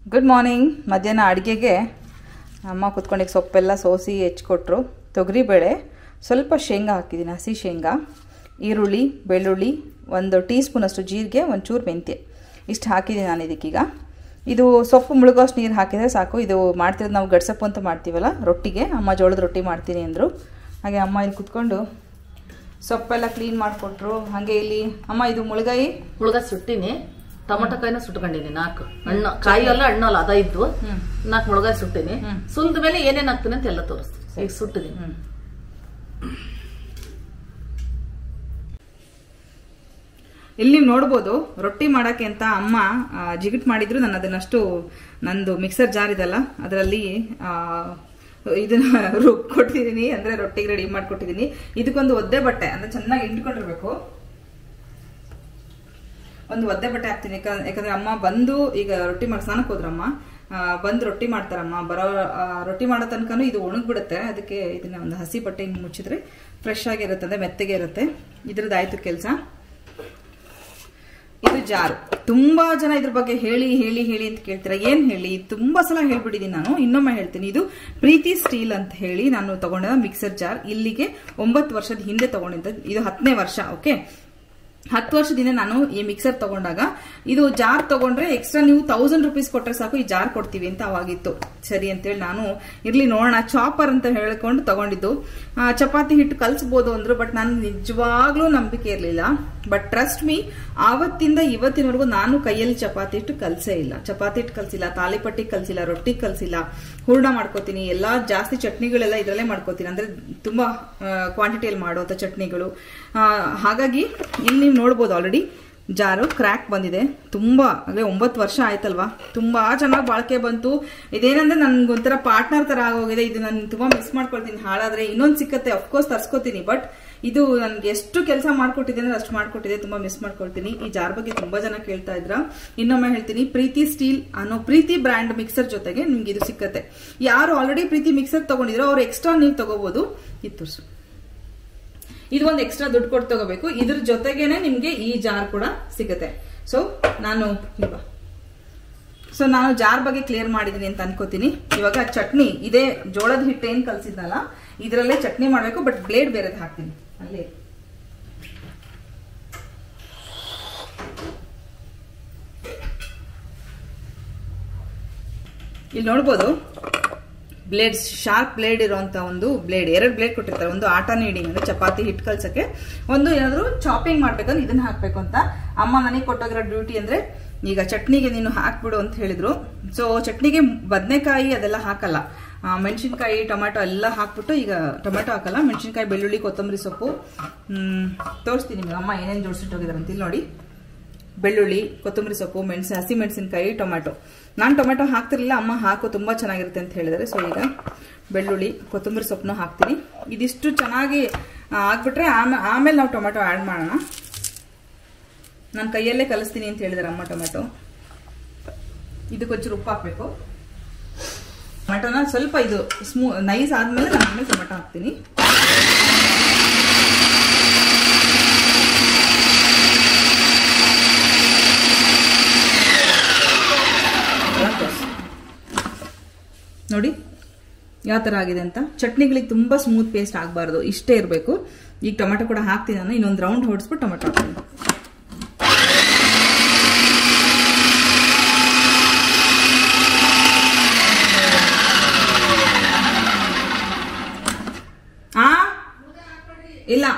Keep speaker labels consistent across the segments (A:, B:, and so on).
A: Good morning. ಮಧ್ಯಾಹ್ನ ಅಡುಗೆಗೆ ಅಮ್ಮ ಕುತ್ಕೊಂಡಿಗೆ ಸೊಪ್ಪೆಲ್ಲ ಸೋಸಿ ಹೆಚ್ಚಿಕೊಟ್ರು. ತೊಗರಿಬೇಳೆ, ಸ್ವಲ್ಪ ಶೇಂಗಾ ಹಾಕಿದ್ದೀನಿ, ಹಸಿ ಶೇಂಗಾ, ಈರುಳ್ಳಿ, ಬೆಳ್ಳುಳ್ಳಿ, 1 ಟೀ ಸ್ಪೂನಷ್ಟು ಜೀರಿಗೆ, ಒಂಚೂರು ಮೆಂತ್ಯ, ಇಷ್ಟು ಹಾಕಿದ್ದೀನಿ ನಾನು ಇದಕ್ಕೀಗ. ಇದು ಸೊಪ್ಪು ಮುಳುಗೋಷ್ಟು ನೀರು ಹಾಕಿದರೆ ಸಾಕು. ಇದು ಮಾಡ್ತಿರೋದು ನಾವು ಗಡ್ಸಪ್ಪು ಅಂತ ಮಾಡ್ತೀವಲ್ಲ ರೊಟ್ಟಿಗೆ. ಅಮ್ಮ ಜೋಳದ ರೊಟ್ಟಿ ಮಾಡ್ತೀನಿ ಅಂದರು. ಹಾಗೆ ಅಮ್ಮ ಇಲ್ಲಿ ಕುತ್ಕೊಂಡು ಸೊಪ್ಪೆಲ್ಲ ಕ್ಲೀನ್ ಮಾಡಿಕೊಟ್ರು. ಹಾಗೆ ಇಲ್ಲಿ ಅಮ್ಮ ಇದು ಮುಳುಗಾಯಿ
B: ಸುಟ್ಟಿನಿ, ಟೊಮೊಟೊ ಕಾಯಿನ ಸುಟ್ಕೊಂಡಿನಿ. 4 ಹಣ್ಣು, ಕಾಯಿ ಅಲ್ಲ ಹಣ್ಣು ಅಲ್ಲ, ಅದ ಇದ್ದು 4 ಮುಳುಗಾಯಿ ಸುಟ್ಟಿನಿ. ಸುಲ್ದ ಮೇಲೆ ಏನೇನ್ ಹಾಕ್ತೀನಿ ಅಂತ ಎಲ್ಲ ತೋರಿಸ್ತೀನಿ. ಈಗ ಸುಟ್ಟಿದೀನಿ.
A: ಇಲ್ಲಿ ನೀವು ನೋಡ್ಬೋದು ರೊಟ್ಟಿ ಮಾಡೋಕ್ಕೆ ಅಂತ ಅಮ್ಮ ಜಿಗಿಟ್ ಮಾಡಿದ್ರು. ನಾನು ಅದನ್ನಷ್ಟು ನಂದು ಮಿಕ್ಸರ್ ಜಾರ್ ಇದಲ್ಲ ಅದರಲ್ಲಿ ಇದನ್ನ ರುಬ್ಕೊಟ್ಟಿದ್ದೀನಿ, ಅಂದ್ರೆ ರೊಟ್ಟಿಗೆ ರೆಡಿ ಮಾಡ್ಕೊಟ್ಟಿದ್ದೀನಿ. ಇದಕ್ಕೊಂದು ಒದ್ದೆ ಬಟ್ಟೆ ಅಂದ್ರೆ ಚೆನ್ನಾಗಿ ಇಂಟ್ಕೊಂಡಿರ್ಬೇಕು. ಒಂದು ಒದ್ದೆ ಬಟ್ಟೆ ಹಾಕ್ತೀನಿ, ಯಾಕಂದ್ರೆ ಅಮ್ಮ ಬಂದು ಈಗ ರೊಟ್ಟಿ ಮಾಡಿ ಸ್ನಾನಕ್ಕೆ ಹೋದ್ರಮ್ಮ, ಬಂದು ರೊಟ್ಟಿ ಮಾಡ್ತಾರಮ್ಮ. ರೊಟ್ಟಿ ಮಾಡೋ ತನಕನೂ ಇದು ಒಣಗ್ಬಿಡುತ್ತೆ. ಅದಕ್ಕೆ ಇದನ್ನ ಒಂದು ಹಸಿ ಬಟ್ಟೆ ಹಿಂಗೆ ಮುಚ್ಚಿದ್ರೆ ಫ್ರೆಶ್ ಆಗಿರುತ್ತೆ, ಅಂದ್ರೆ ಮೆತ್ತಗೆ ಇರುತ್ತೆ. ಇದ್ರದ್ದಾಯ್ತು ಕೆಲಸ. ಇದು ಜಾರು. ತುಂಬಾ ಜನ ಇದ್ರ ಬಗ್ಗೆ ಹೇಳಿ ಹೇಳಿ ಹೇಳಿ ಅಂತ ಕೇಳ್ತೀರಾ. ಏನ್ ಹೇಳಿ, ತುಂಬಾ ಸಲ ಹೇಳ್ಬಿಟ್ಟಿದ್ದೀನಿ ನಾನು, ಇನ್ನೊಮ್ಮೆ ಹೇಳ್ತೀನಿ. ಇದು ಪ್ರೀತಿ ಸ್ಟೀಲ್ ಅಂತ ಹೇಳಿ ನಾನು ತಗೊಂಡ ಮಿಕ್ಸರ್ ಜಾರ್. ಇಲ್ಲಿಗೆ 9 ವರ್ಷದ ಹಿಂದೆ ತಗೊಂಡಿದ್ದ, ಇದು 10ನೇ ವರ್ಷ. ಓಕೆ, 10 ವರ್ಷದಿಂದ ನಾನು ಈ ಮಿಕ್ಸರ್ ತಗೊಂಡಾಗ ಇದು ಜಾರ್ ತಗೊಂಡ್ರೆ ಎಕ್ಸ್ಟ್ರಾ ನೀವು 1000 ರೂಪೀಸ್ ಕೊಟ್ರೆ ಸಾಕು ಈ ಜಾರ್ ಕೊಡ್ತೀವಿ ಅಂತ ಅವಾಗಿತ್ತು. ಸರಿ ಅಂತೇಳಿ ನಾನು ಇರ್ಲಿ ನೋಡೋಣ ಚಾಪರ್ ಅಂತ ಹೇಳ್ಕೊಂಡು ತಗೊಂಡಿದ್ದು. ಚಪಾತಿ ಹಿಟ್ಟು ಕಲ್ಸ್ಬೋದು ಅಂದ್ರು, ಬಟ್ ನಾನು ನಿಜವಾಗ್ಲೂ ನಂಬಿಕೆ ಇರ್ಲಿಲ್ಲ. ಬಟ್ ಟ್ರಸ್ಟ್ ಮೀ, ಆವತ್ತಿಂದ ಇವತ್ತಿನವರೆಗೂ ನಾನು ಕೈಯಲ್ಲಿ ಚಪಾತಿ ಹಿಟ್ಟು ಕಲ್ಸೇ ಇಲ್ಲ. ಚಪಾತಿ ಹಿಟ್ಟು ಕಲ್ಸಿಲ್ಲ, ತಾಲಿಪಟ್ಟಿ ಕಲ್ಸಿಲ್ಲ, ರೊಟ್ಟಿ ಕಲ್ಸಿಲ್ಲ. ಹೂರ್ಣ ಮಾಡ್ಕೋತೀನಿ, ಎಲ್ಲಾ ಜಾಸ್ತಿ ಚಟ್ನಿಗಳೆಲ್ಲ ಇದರಲ್ಲೇ ಮಾಡ್ಕೋತೀನಿ, ಅಂದ್ರೆ ತುಂಬಾ ಕ್ವಾಂಟಿಟಿಯಲ್ಲಿ ಮಾಡುವಂತ ಚಟ್ನಿಗಳು. ಹಾಗಾಗಿ ಇಲ್ಲಿ ನೀವು ನೋಡ್ಬೋದು ಆಲ್ರೆಡಿ ಜಾರು ಕ್ರ್ಯಾಕ್ ಬಂದಿದೆ. ತುಂಬಾ ಅಂದ್ರೆ 9 ವರ್ಷ ಆಯ್ತಲ್ವಾ, ತುಂಬಾ ಚೆನ್ನಾಗಿ ಬಾಳ್ಕೆ ಬಂತು. ಇದೇನಂದ್ರೆ ನನ್ಗೊಂಥರ ಪಾರ್ಟ್ನರ್ ತರ ಆಗೋಗಿದೆ. ಇದು ನಾನು ತುಂಬಾ ಮಿಸ್ ಮಾಡ್ಕೊಳ್ತೀನಿ. ಹಾಳಾದ್ರೆ ಇನ್ನೊಂದು ಸಿಕ್ಕತ್ತೆ, ಅಫ್ಕೋರ್ಸ್ ತರ್ಸ್ಕೊತೀನಿ. ಬಟ್ ಇದು ನನ್ಗೆ ಎಷ್ಟು ಕೆಲಸ ಮಾಡ್ಕೊಟ್ಟಿದೆ ಅಂದ್ರೆ ಅಷ್ಟು ಮಾಡ್ಕೊಟ್ಟಿದೆ. ತುಂಬಾ ಮಿಸ್ ಮಾಡ್ಕೊಳ್ತೀನಿ. ಈ ಜಾರ್ ಬಗ್ಗೆ ತುಂಬಾ ಜನ ಕೇಳ್ತಾ ಇದ್ರ, ಇನ್ನೊಮ್ಮೆ ಹೇಳ್ತೀನಿ, ಪ್ರೀತಿ ಸ್ಟೀಲ್ ಅನ್ನೋ ಪ್ರೀತಿ ಬ್ರ್ಯಾಂಡ್ ಮಿಕ್ಸರ್ ಜೊತೆಗೆ ನಿಮ್ಗೆ ಇದು ಸಿಕ್ಕತ್ತೆ. ಯಾರು ಆಲ್ರೆಡಿ ಪ್ರೀತಿ ಮಿಕ್ಸರ್ ತಗೊಂಡಿದ್ರು ಅವ್ರು ಎಕ್ಸ್ಟ್ರಾ ನೀವು ತಗೋಬಹುದು. ಇದು ಇದು ಒಂದು ಎಕ್ಸ್ಟ್ರಾ ದುಡ್ಡು ಕೊಟ್ಟು ತಗೋಬೇಕು. ಇದ್ರ ಜೊತೆಗೇನೆ ನಿಮ್ಗೆ ಈ ಜಾರ್ ಕೂಡ ಸಿಗುತ್ತೆ. ಸೊ ನಾನು ಜಾರ್ ಬಗ್ಗೆ ಕ್ಲಿಯರ್ ಮಾಡಿದೀನಿ ಅಂತ ಅನ್ಕೋತೀನಿ. ಇವಾಗ ಚಟ್ನಿ, ಇದೇ ಜೋಳದ ಹಿಟ್ಟು ಏನ್ ಕಲ್ಸಿದ್ನಲ್ಲ ಇದರಲ್ಲೇ ಚಟ್ನಿ ಮಾಡ್ಬೇಕು. ಬಟ್ ಬ್ಲೇಡ್ ಬೇರೆದು ಹಾಕ್ತೀನಿ ಅಲ್ಲಿ. ಇಲ್ಲಿ ನೋಡ್ಬೋದು ಬ್ಲೇಡ್, ಶಾರ್ಪ್ ಬ್ಲೇಡ್ ಇರುವಂತ ಒಂದು ಬ್ಲೇಡ್, 2 ಬ್ಲೇಡ್ ಕೊಟ್ಟಿರ್ತಾರೆ. ಒಂದು ಆಟ ನೀಡಿಂಗ್ ಅಂದ್ರೆ ಚಪಾತಿ ಹಿಟ್ಟು ಕಲ್ಸಕ್ಕೆ, ಒಂದು ಏನಾದ್ರು ಚಾಪಿಂಗ್ ಮಾಡ್ಬೇಕಂದ್ರೆ ಇದನ್ನ ಹಾಕ್ಬೇಕು ಅಂತ ಅಮ್ಮ ನನಗೆ ಕೊಟ್ಟೋಗಿರೋ ಡ್ಯೂಟಿ. ಅಂದ್ರೆ ಈಗ ಚಟ್ನಿಗೆ ನೀನು ಹಾಕ್ಬಿಡು ಅಂತ ಹೇಳಿದ್ರು. ಸೊ ಚಟ್ನಿಗೆ ಬದನೆಕಾಯಿ ಅದೆಲ್ಲ ಹಾಕಲ್ಲ, ಮೆಣಸಿನ್ಕಾಯಿ, ಟೊಮೆಟೊ ಎಲ್ಲ ಹಾಕ್ಬಿಟ್ಟು, ಈಗ ಟೊಮೆಟೊ ಹಾಕಲ್ಲ, ಮೆಣಸಿನ್ಕಾಯಿ, ಬೆಳ್ಳುಳ್ಳಿ, ಕೊತ್ತಂಬರಿ ಸೊಪ್ಪು ತೋರಿಸ್ತೀನಿ ನಿಮ್ಗೆ ಅಮ್ಮ ಏನೇನು ಜೋಡಿಸಿಟ್ಟೋಗಿದಾರೆ ಅಂತ. ಇಲ್ಲಿ ನೋಡಿ, ಬೆಳ್ಳುಳ್ಳಿ, ಕೊತ್ತಂಬರಿ ಸೊಪ್ಪು, ಹಸಿ ಮೆಣಸಿನಕಾಯಿ, ಟೊಮೆಟೊ. ನಾನು ಟೊಮೆಟೊ ಹಾಕ್ತಿರ್ಲಿಲ್ಲ, ಅಮ್ಮ ಹಾಕು ತುಂಬಾ ಚೆನ್ನಾಗಿರುತ್ತೆ ಅಂತ ಹೇಳಿದಾರೆ. ಸೊ ಈಗ ಬೆಳ್ಳುಳ್ಳಿ, ಕೊತ್ತಂಬರಿ ಸೊಪ್ಪನ್ನ ಹಾಕ್ತೀನಿ. ಇದಿಷ್ಟು ಚೆನ್ನಾಗಿ ಹಾಕ್ಬಿಟ್ರೆ ಆಮೇಲೆ ನಾವು ಟೊಮೆಟೊ ಆಡ್ ಮಾಡೋಣ. ನಾನು ಕೈಯಲ್ಲೇ ಕಲಿಸ್ತೀನಿ ಅಂತ ಹೇಳಿದಾರೆ ಅಮ್ಮ. ಟೊಮೆಟೊ ಇದಕ್ಕೊಂಚೂರು ಉಪ್ಪು ಹಾಕ್ಬೇಕು. ಟೊಮೆಟೊನ ಸ್ವಲ್ಪ ಇದು ನೈಸ್ ಆದ್ಮೇಲೆ ನಾನು ಆಮೇಲೆ ಟೊಮೆಟೊ ಹಾಕ್ತೀನಿ. ನೋಡಿ ಯಾವ ತರ ಆಗಿದೆ ಅಂತ. ಚಟ್ನಿಗಳಿಗೆ ತುಂಬಾ ಸ್ಮೂತ್ ಪೇಸ್ಟ್ ಆಗಬಾರ್ದು, ಇಷ್ಟೇ ಇರಬೇಕು. ಈಗ ಟೊಮೆಟೊ ಕೂಡ ಹಾಕ್ತೀನಿ ನಾನು. ಇನ್ನೊಂದು ರೌಂಡ್ ಹೊಡಿಸ್ಬಿಟ್ಟು ಟೊಮೆಟೊ ಹಾಕ್ತೀನಿ. ಇಲ್ಲ,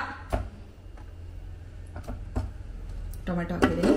A: ಟೊಮೆಟೊ ಹಾಕಿದ್ದೀನಿ.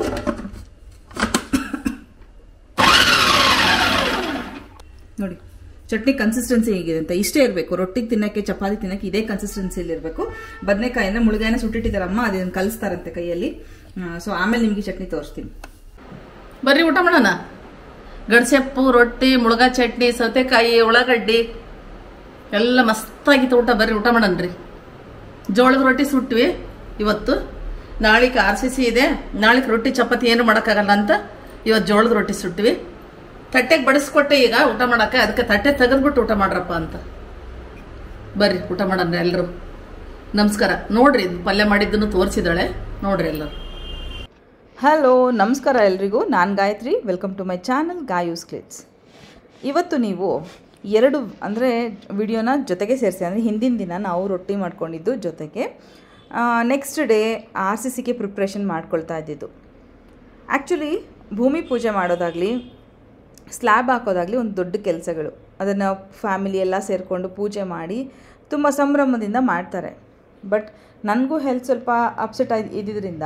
A: ನೋಡಿ ಚಟ್ನಿ ಕನ್ಸಿಸ್ಟೆನ್ಸಿ ಹೇಗಿದೆ ಅಂತ. ಇಷ್ಟೇ ಇರಬೇಕು. ರೊಟ್ಟಿಗೆ ತಿನ್ನಕ್ಕೆ, ಚಪಾತಿ ತಿನ್ನಕ್ಕೆ ಇದೇ ಕನ್ಸಿಸ್ಟೆನ್ಸಿಲಿ ಇರಬೇಕು. ಬದನೆಕಾಯಿ ಅಂದ್ರೆ ಮುಳುಗಾಯಿನ ಸುಟ್ಟಿಟ್ಟಿದಾರಮ್ಮ, ಅದನ್ನ ಕಲಿಸ್ತಾರಂತೆ ಕೈಯಲ್ಲಿ. ಸೊ ಆಮೇಲೆ ನಿಮ್ಗೆ ಚಟ್ನಿ ತೋರಿಸ್ತೀನಿ.
B: ಬರ್ರಿ ಊಟ ಮಾಡೋಣ. ಗಡ್ಸೆಪ್ಪು, ರೊಟ್ಟಿ, ಮುಳುಗಾಯಿ ಚಟ್ನಿ, ಸೌತೆಕಾಯಿ, ಉಳ್ಳಾಗಡ್ಡಿ ಎಲ್ಲ ಮಸ್ತಾಗಿತ್ತು ಊಟ. ಬರ್ರಿ ಊಟ ಮಾಡೋಣ್ರಿ. ಜೋಳದ ರೊಟ್ಟಿ ಸುಟ್ವಿ ಇವತ್ತು. ನಾಳಿಗೆ RCC ಇದೆ. ನಾಳಿಗೆ ರೊಟ್ಟಿ ಚಪಾತಿ ಏನು ಮಾಡೋಕ್ಕಾಗಲ್ಲ ಅಂತ ಇವತ್ತು ಜೋಳದ ರೊಟ್ಟಿ ಸುಟ್ವಿ. ತಟ್ಟೆಗೆ ಬಡಿಸ್ಕೊಟ್ಟೆ ಈಗ ಊಟ ಮಾಡಕ್ಕೆ. ಅದಕ್ಕೆ ತಟ್ಟೆ ತೆಗೆದ್ಬಿಟ್ಟು ಊಟ ಮಾಡ್ರಪ್ಪ ಅಂತ. ಬರ್ರಿ ಊಟ ಮಾಡೋಣ ಎಲ್ಲರೂ. ನಮಸ್ಕಾರ. ನೋಡ್ರಿ, ಪಲ್ಯ ಮಾಡಿದ್ದನ್ನು ತೋರಿಸಿದಾಳೆ, ನೋಡ್ರಿ ಎಲ್ಲರೂ.
A: ಹಲೋ, ನಮಸ್ಕಾರ ಎಲ್ರಿಗೂ. ನಾನು Gayatri. Welcome to my channel Gayu's clicks. ಇವತ್ತು ನೀವು ಎರಡು ಅಂದರೆ ವಿಡಿಯೋನ ಜೊತೆಗೆ ಸೇರಿಸಿ, ಅಂದರೆ ಹಿಂದಿನ ದಿನ ನಾವು ರೊಟ್ಟಿ ಮಾಡ್ಕೊಂಡಿದ್ದು ಜೊತೆಗೆ ನೆಕ್ಸ್ಟ್ ಡೇ RCCಗೆ ಪ್ರಿಪ್ರೇಷನ್ ಮಾಡ್ಕೊಳ್ತಾ ಇದ್ದಿದ್ದು. ಆ್ಯಕ್ಚುಲಿ ಭೂಮಿ ಪೂಜೆ ಮಾಡೋದಾಗಲಿ ಸ್ಲ್ಯಾಬ್ ಹಾಕೋದಾಗಲಿ ಒಂದು ದೊಡ್ಡ ಕೆಲಸಗಳು. ಅದನ್ನು ಫ್ಯಾಮಿಲಿ ಎಲ್ಲ ಸೇರಿಕೊಂಡು ಪೂಜೆ ಮಾಡಿ ತುಂಬ ಸಂಭ್ರಮದಿಂದ ಮಾಡ್ತಾರೆ. ಬಟ್ ನನಗೂ ಹೆಲ್ತ್ ಸ್ವಲ್ಪ ಅಪ್ಸೆಟ್ ಇದ್ದಿದ್ದರಿಂದ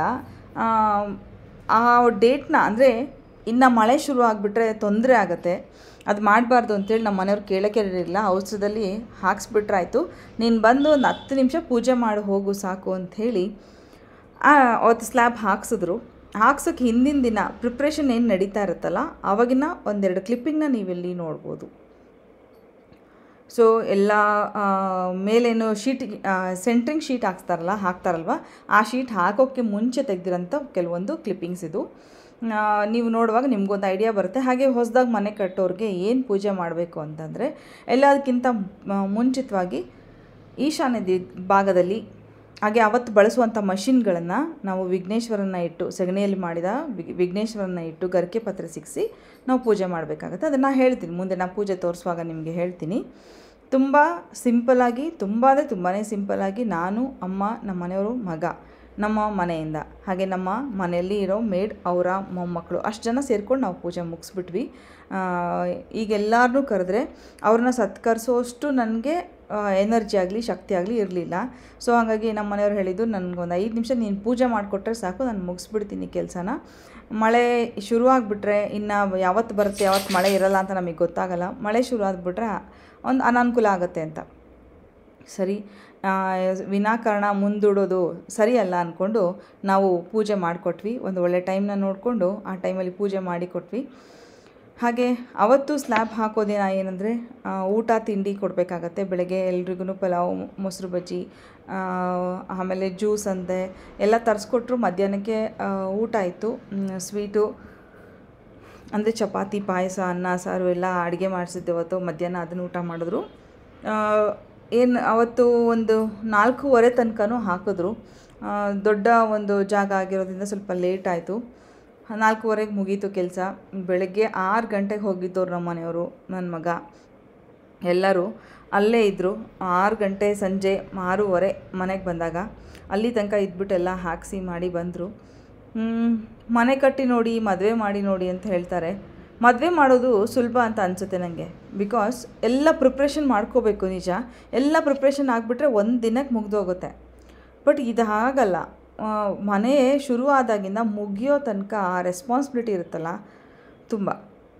A: ಆ ಡೇಟ್ನ, ಅಂದರೆ ಇನ್ನು ಮಳೆ ಶುರು ಆಗಿಬಿಟ್ರೆ ತೊಂದರೆ ಆಗುತ್ತೆ, ಅದು ಮಾಡಬಾರ್ದು ಅಂತೇಳಿ ನಮ್ಮ ಮನೆಯವ್ರು ಕೇಳೋಕ್ಕೆ ಇರಲಿಲ್ಲ. ಔಷಧದಲ್ಲಿ ಹಾಕ್ಸ್ಬಿಟ್ರಾಯ್ತು, ನೀನು ಬಂದು ಒಂದು 10 ನಿಮಿಷ ಪೂಜೆ ಮಾಡಿ ಹೋಗು ಸಾಕು ಅಂಥೇಳಿ ಅವತ್ತು ಸ್ಲ್ಯಾಬ್ ಹಾಕ್ಸಿದ್ರು. ಹಾಕ್ಸೋಕ್ಕೆ ಹಿಂದಿನ ದಿನ ಪ್ರಿಪ್ರೇಷನ್ ಏನು ನಡೀತಾ ಇರುತ್ತಲ್ಲ, ಆವಾಗಿನ ಒಂದೆರಡು ಕ್ಲಿಪ್ಪಿಂಗ್ನ ನೀವಿಲ್ಲಿ ನೋಡ್ಬೋದು. ಸೊ ಎಲ್ಲ ಮೇಲೇನು ಶೀಟ್ ಸೆಂಟ್ರಿಂಗ್ ಶೀಟ್ ಹಾಕ್ತಾರಲ್ವ, ಆ ಶೀಟ್ ಹಾಕೋಕ್ಕೆ ಮುಂಚೆ ತೆಗೆದಿರೋಂಥ ಕೆಲವೊಂದು ಕ್ಲಿಪ್ಪಿಂಗ್ಸ್ ಇದು. ನೀವು ನೋಡುವಾಗ ನಿಮ್ಗೊಂದು ಐಡಿಯಾ ಬರುತ್ತೆ. ಹಾಗೆ ಹೊಸದಾಗಿ ಮನೆ ಕಟ್ಟೋರಿಗೆ ಏನು ಪೂಜೆ ಮಾಡಬೇಕು ಅಂತಂದರೆ, ಎಲ್ಲದಕ್ಕಿಂತ ಮುಂಚಿತವಾಗಿ ಈಶಾನ್ಯ ಭಾಗದಲ್ಲಿ, ಹಾಗೆ ಅವತ್ತು ಬಳಸುವಂಥ ಮಷಿನ್ಗಳನ್ನು ನಾವು ವಿಘ್ನೇಶ್ವರನ ಇಟ್ಟು, ಸಗಣಿಯಲ್ಲಿ ಮಾಡಿದ ವಿಘ್ನೇಶ್ವರನ ಇಟ್ಟು ಗರಿಕೆ ಪತ್ರೆ ಸಿಕ್ಕಿಸಿ ನಾವು ಪೂಜೆ ಮಾಡಬೇಕಾಗತ್ತೆ. ಅದನ್ನು ಹೇಳ್ತೀನಿ ಮುಂದೆ, ನಾನು ಪೂಜೆ ತೋರಿಸುವಾಗ ನಿಮಗೆ ಹೇಳ್ತೀನಿ. ತುಂಬ ಸಿಂಪಲ್ಲಾಗಿ, ತುಂಬಾ ಸಿಂಪಲ್ಲಾಗಿ ನಾನು, ಅಮ್ಮ, ನಮ್ಮ ಮನೆಯವರು, ಮಗ, ನಮ್ಮ ಮನೆಯಿಂದ, ಹಾಗೆ ನಮ್ಮ ಮನೆಯಲ್ಲಿ ಇರೋ ಮೇಡ್, ಅವರ ಮೊಮ್ಮಕ್ಕಳು, ಅಷ್ಟು ಜನ ಸೇರ್ಕೊಂಡು ನಾವು ಪೂಜೆ ಮುಗಿಸ್ಬಿಟ್ವಿ. ಈಗ ಎಲ್ಲರನ್ನೂ ಕರೆದ್ರೆ ಅವ್ರನ್ನ ಸತ್ಕರಿಸೋಷ್ಟು ನನಗೆ ಎನರ್ಜಿ ಆಗಲಿ ಶಕ್ತಿ ಆಗಲಿ ಇರಲಿಲ್ಲ. ಸೊ ಹಾಗಾಗಿ ನಮ್ಮ ಮನೆಯವ್ರು ಹೇಳಿದ್ದು, ನನಗೊಂದು 5 ನಿಮಿಷ ನೀನು ಪೂಜೆ ಮಾಡಿಕೊಟ್ರೆ ಸಾಕು, ನಾನು ಮುಗಿಸ್ಬಿಡ್ತೀನಿ ಕೆಲಸನ. ಮಳೆ ಶುರುವಾಗ್ಬಿಟ್ರೆ ಇನ್ನು ಯಾವತ್ತು ಬರುತ್ತೆ ಯಾವತ್ತು ಮಳೆ ಇರಲ್ಲ ಅಂತ ನಮಗೆ ಗೊತ್ತಾಗಲ್ಲ. ಮಳೆ ಶುರು ಆಗಿಬಿಟ್ರೆ ಒಂದು ಅನಾನುಕೂಲ ಆಗುತ್ತೆ ಅಂತ. ಸರಿ, ವಿನಾಕಾರಣ ಮುಂದೂಡೋದು ಸರಿ ಅಲ್ಲ ಅಂದ್ಕೊಂಡು ನಾವು ಪೂಜೆ ಮಾಡಿಕೊಟ್ವಿ. ಒಂದು ಒಳ್ಳೆ ಟೈಮ್ನ ನೋಡಿಕೊಂಡು ಆ ಟೈಮಲ್ಲಿ ಪೂಜೆ ಮಾಡಿಕೊಟ್ವಿ. ಹಾಗೆ ಅವತ್ತು ಸ್ಲ್ಯಾಬ್ ಹಾಕೋದಿನ ಏನಂದರೆ, ಊಟ ತಿಂಡಿ ಕೊಡಬೇಕಾಗತ್ತೆ. ಬೆಳಗ್ಗೆ ಎಲ್ರಿಗೂ ಪಲಾವ್, ಮೊಸರು ಬಜ್ಜಿ, ಆಮೇಲೆ ಜ್ಯೂಸ್ ಅಂತೆ ಎಲ್ಲ ತರಿಸ್ಕೊಟ್ರು. ಮಧ್ಯಾಹ್ನಕ್ಕೆ ಊಟ ಆಯಿತು, ಸ್ವೀಟು ಅಂದರೆ ಚಪಾತಿ, ಪಾಯಸ, ಅನ್ನ, ಸಾರು ಎಲ್ಲ ಅಡುಗೆ ಮಾಡಿಸಿದ್ದೆ ಅವತ್ತು ಮಧ್ಯಾಹ್ನ. ಅದನ್ನು ಊಟ ಮಾಡಿದ್ರು. ಏನು ಅವತ್ತು ಒಂದು 4:15 ತನಕನೂ ಹಾಕಿದ್ರು. ದೊಡ್ಡ ಒಂದು ಜಾಗ ಆಗಿರೋದ್ರಿಂದ ಸ್ವಲ್ಪ ಲೇಟ್ ಆಯಿತು. 4:15ಗೆ ಮುಗೀತು ಕೆಲಸ. ಬೆಳಗ್ಗೆ 6 ಗಂಟೆಗೆ ಹೋಗಿದ್ದವ್ರು ನಮ್ಮ ಮನೆಯವರು, ನನ್ನ ಮಗ ಎಲ್ಲರೂ ಅಲ್ಲೇ ಇದ್ದರು. 6 ಗಂಟೆ ಸಂಜೆ 6:15 ಮನೆಗೆ ಬಂದಾಗ ಅಲ್ಲಿ ತನಕ ಇದ್ಬಿಟ್ಟು ಎಲ್ಲ ಹಾಕಿಸಿ ಮಾಡಿ ಬಂದರು. ಮನೆ ಕಟ್ಟಿ ನೋಡಿ, ಮದುವೆ ಮಾಡಿ ನೋಡಿ ಅಂತ ಹೇಳ್ತಾರೆ. ಮದುವೆ ಮಾಡೋದು ಸುಲಭ ಅಂತ ಅನಿಸುತ್ತೆ ನನಗೆ. ಬಿಕಾಸ್ ಎಲ್ಲ ಪ್ರಿಪ್ರೇಷನ್ ಮಾಡ್ಕೋಬೇಕು. ನಿಜ, ಎಲ್ಲ ಪ್ರಿಪ್ರೇಷನ್ ಆಗಿಬಿಟ್ರೆ ಒಂದು ದಿನಕ್ಕೆ ಮುಗಿದೋಗುತ್ತೆ. ಬಟ್ ಇದು ಹಾಗಲ್ಲ. ಮನೆ ಶುರು ಆದಾಗಿಂದ ಮುಗಿಯೋ ತನಕ ಆ ರೆಸ್ಪಾನ್ಸಿಬಿಲಿಟಿ ಇರುತ್ತಲ್ಲ, ತುಂಬ.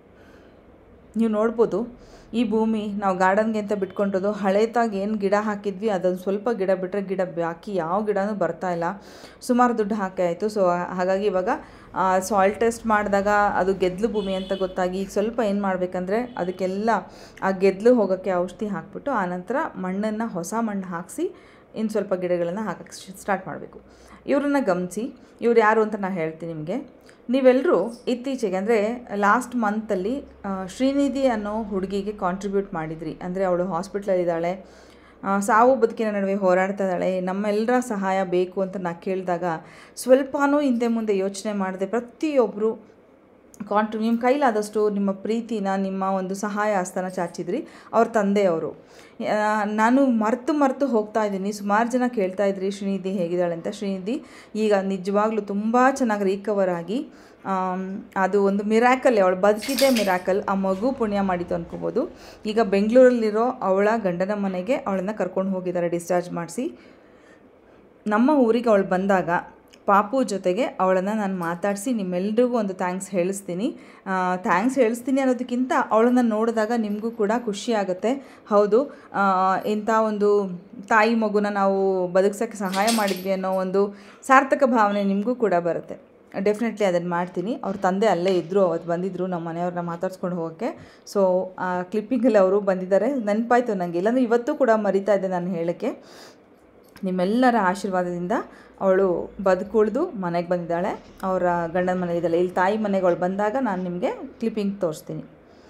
A: ನೀವು ನೋಡ್ಬೋದು, ಈ ಭೂಮಿ ನಾವು ಗಾರ್ಡನ್ಗೆ ಅಂತ ಬಿಟ್ಕೊಂಡಿರೋದು. ಹಳೇತಾಗಿ ಏನು ಗಿಡ ಹಾಕಿದ್ವಿ ಅದೊಂದು ಸ್ವಲ್ಪ ಗಿಡ ಬಿಟ್ಟರೆ, ಗಿಡ ಬಾಕಿ ಯಾವ ಗಿಡನೂ ಬರ್ತಾಯಿಲ್ಲ. ಸುಮಾರು ದುಡ್ಡು ಹಾಕಿ ಆಯಿತು. ಸೊ ಹಾಗಾಗಿ ಇವಾಗ ಸಾಯಿಲ್ ಟೆಸ್ಟ್ ಮಾಡಿದಾಗ ಅದು ಗೆದ್ದಲು ಭೂಮಿ ಅಂತ ಗೊತ್ತಾಗಿ, ಈಗ ಸ್ವಲ್ಪ ಏನು ಮಾಡಬೇಕಂದ್ರೆ ಅದಕ್ಕೆಲ್ಲ ಆ ಗೆದ್ದಲು ಹೋಗೋಕ್ಕೆ ಔಷಧಿ ಹಾಕ್ಬಿಟ್ಟು ಆನಂತರ ಮಣ್ಣನ್ನು, ಹೊಸ ಮಣ್ಣು ಹಾಕಿಸಿ ಇನ್ನು ಸ್ವಲ್ಪ ಗಿಡಗಳನ್ನು ಹಾಕಕ್ಕೆ ಸ್ಟಾರ್ಟ್ ಮಾಡಬೇಕು. ಇವ್ರನ್ನ ಗಮನಿಸಿ, ಇವ್ರು ಯಾರು ಅಂತ ನಾನು ಹೇಳ್ತೀನಿ ನಿಮಗೆ. ನೀವೆಲ್ಲರೂ ಇತ್ತೀಚೆಗೆ, ಅಂದರೆ ಲಾಸ್ಟ್ ಮಂತಲ್ಲಿ ಶ್ರೀನಿಧಿ ಅನ್ನೋ ಹುಡುಗಿಗೆ ಕಾಂಟ್ರಿಬ್ಯೂಟ್ ಮಾಡಿದ್ರಿ. ಅಂದರೆ ಅವಳು ಹಾಸ್ಪಿಟ್ಲಲ್ಲಿದ್ದಾಳೆ, ಸಾವು ಬದುಕಿನ ನಡುವೆ ಹೋರಾಡ್ತಾ ಇದ್ದಾಳೆ, ನಮ್ಮೆಲ್ಲರ ಸಹಾಯ ಬೇಕು ಅಂತ ನಾನು ಕೇಳಿದಾಗ ಸ್ವಲ್ಪನೂ ಹಿಂದೆ ಮುಂದೆ ಯೋಚನೆ ಮಾಡಿದೆ ಪ್ರತಿಯೊಬ್ಬರು ನಿಮ್ಮ ಕೈಲಾದಷ್ಟು ನಿಮ್ಮ ಪ್ರೀತಿನ, ನಿಮ್ಮ ಒಂದು ಸಹಾಯ ಹಸ್ತನ ಚಾಚಿದ್ರಿ. ಅವ್ರ ತಂದೆಯವರು. ನಾನು ಮರೆತು ಹೋಗ್ತಾ ಇದ್ದೀನಿ. ಸುಮಾರು ಜನ ಕೇಳ್ತಾ ಇದ್ರಿ ಶ್ರೀನಿಧಿ ಹೇಗಿದ್ದಾಳೆ ಅಂತ. ಶ್ರೀನಿಧಿ ಈಗ ನಿಜವಾಗ್ಲೂ ತುಂಬ ಚೆನ್ನಾಗಿ ರಿಕವರ್ ಆಗಿ, ಅದು ಒಂದು ಮಿರಾಕಲ್, ಅವಳು ಬದುಕಿದ್ದೇ ಮಿರಾಕಲ್. ಆ ಮಗು ಪುಣ್ಯ ಮಾಡಿತು ಅನ್ಕೋಬೋದು. ಈಗ ಬೆಂಗಳೂರಲ್ಲಿರೋ ಅವಳ ಗಂಡನ ಮನೆಗೆ ಅವಳನ್ನು ಕರ್ಕೊಂಡು ಹೋಗಿದ್ದಾರೆ ಡಿಸ್ಚಾರ್ಜ್ ಮಾಡಿಸಿ. ನಮ್ಮ ಊರಿಗೆ ಅವಳು ಬಂದಾಗ ಪಾಪು ಜೊತೆಗೆ ಅವಳನ್ನು ನಾನು ಮಾತಾಡಿಸಿ ನಿಮ್ಮೆಲ್ರಿಗೂ ಒಂದು ಥ್ಯಾಂಕ್ಸ್ ಹೇಳಿಸ್ತೀನಿ ಅನ್ನೋದಕ್ಕಿಂತ ಅವಳನ್ನು ನೋಡಿದಾಗ ನಿಮಗೂ ಕೂಡ ಖುಷಿ ಆಗುತ್ತೆ. ಹೌದು, ಇಂಥ ಒಂದು ತಾಯಿ ಮಗುನ ನಾವು ಬದುಕ್ಸೋಕ್ಕೆ ಸಹಾಯ ಮಾಡಿದ್ವಿ ಅನ್ನೋ ಒಂದು ಸಾರ್ಥಕ ಭಾವನೆ ನಿಮಗೂ ಕೂಡ ಬರುತ್ತೆ. ಡೆಫಿನೆಟ್ಲಿ ಅದನ್ನು ಮಾಡ್ತೀನಿ. ಅವ್ರ ತಂದೆ ಅಲ್ಲೇ ಇದ್ದರು, ಅವತ್ತು ಬಂದಿದ್ದರು ನಮ್ಮ ಮನೆಯವ್ರನ್ನ ಮಾತಾಡ್ಸ್ಕೊಂಡು ಹೋಗೋಕ್ಕೆ. ಸೊ ಆ ಕ್ಲಿಪ್ಪಿಂಗಲ್ಲಿ ಅವರು ಬಂದಿದ್ದಾರೆ, ನೆನಪಾಯ್ತು ನನಗೆ. ಇಲ್ಲಾಂದರೆ ಇವತ್ತು ಕೂಡ ಮರಿತಾ ಇದ್ದೆ ನಾನು ಹೇಳೋಕ್ಕೆ. ನಿಮ್ಮೆಲ್ಲರ ಆಶೀರ್ವಾದದಿಂದ ಅವಳು ಬದುಕುಳಿದು ಮನೆಗೆ ಬಂದಿದ್ದಾಳೆ. ಅವರ ಗಂಡನ ಮನೆಯಿದ್ದಾಳೆ. ಇಲ್ಲಿ ತಾಯಿ ಮನೆಗೆ ಅವಳು ಬಂದಾಗ ನಾನು ನಿಮಗೆ ಕ್ಲಿಪ್ಪಿಂಗ್ ತೋರಿಸ್ತೀನಿ.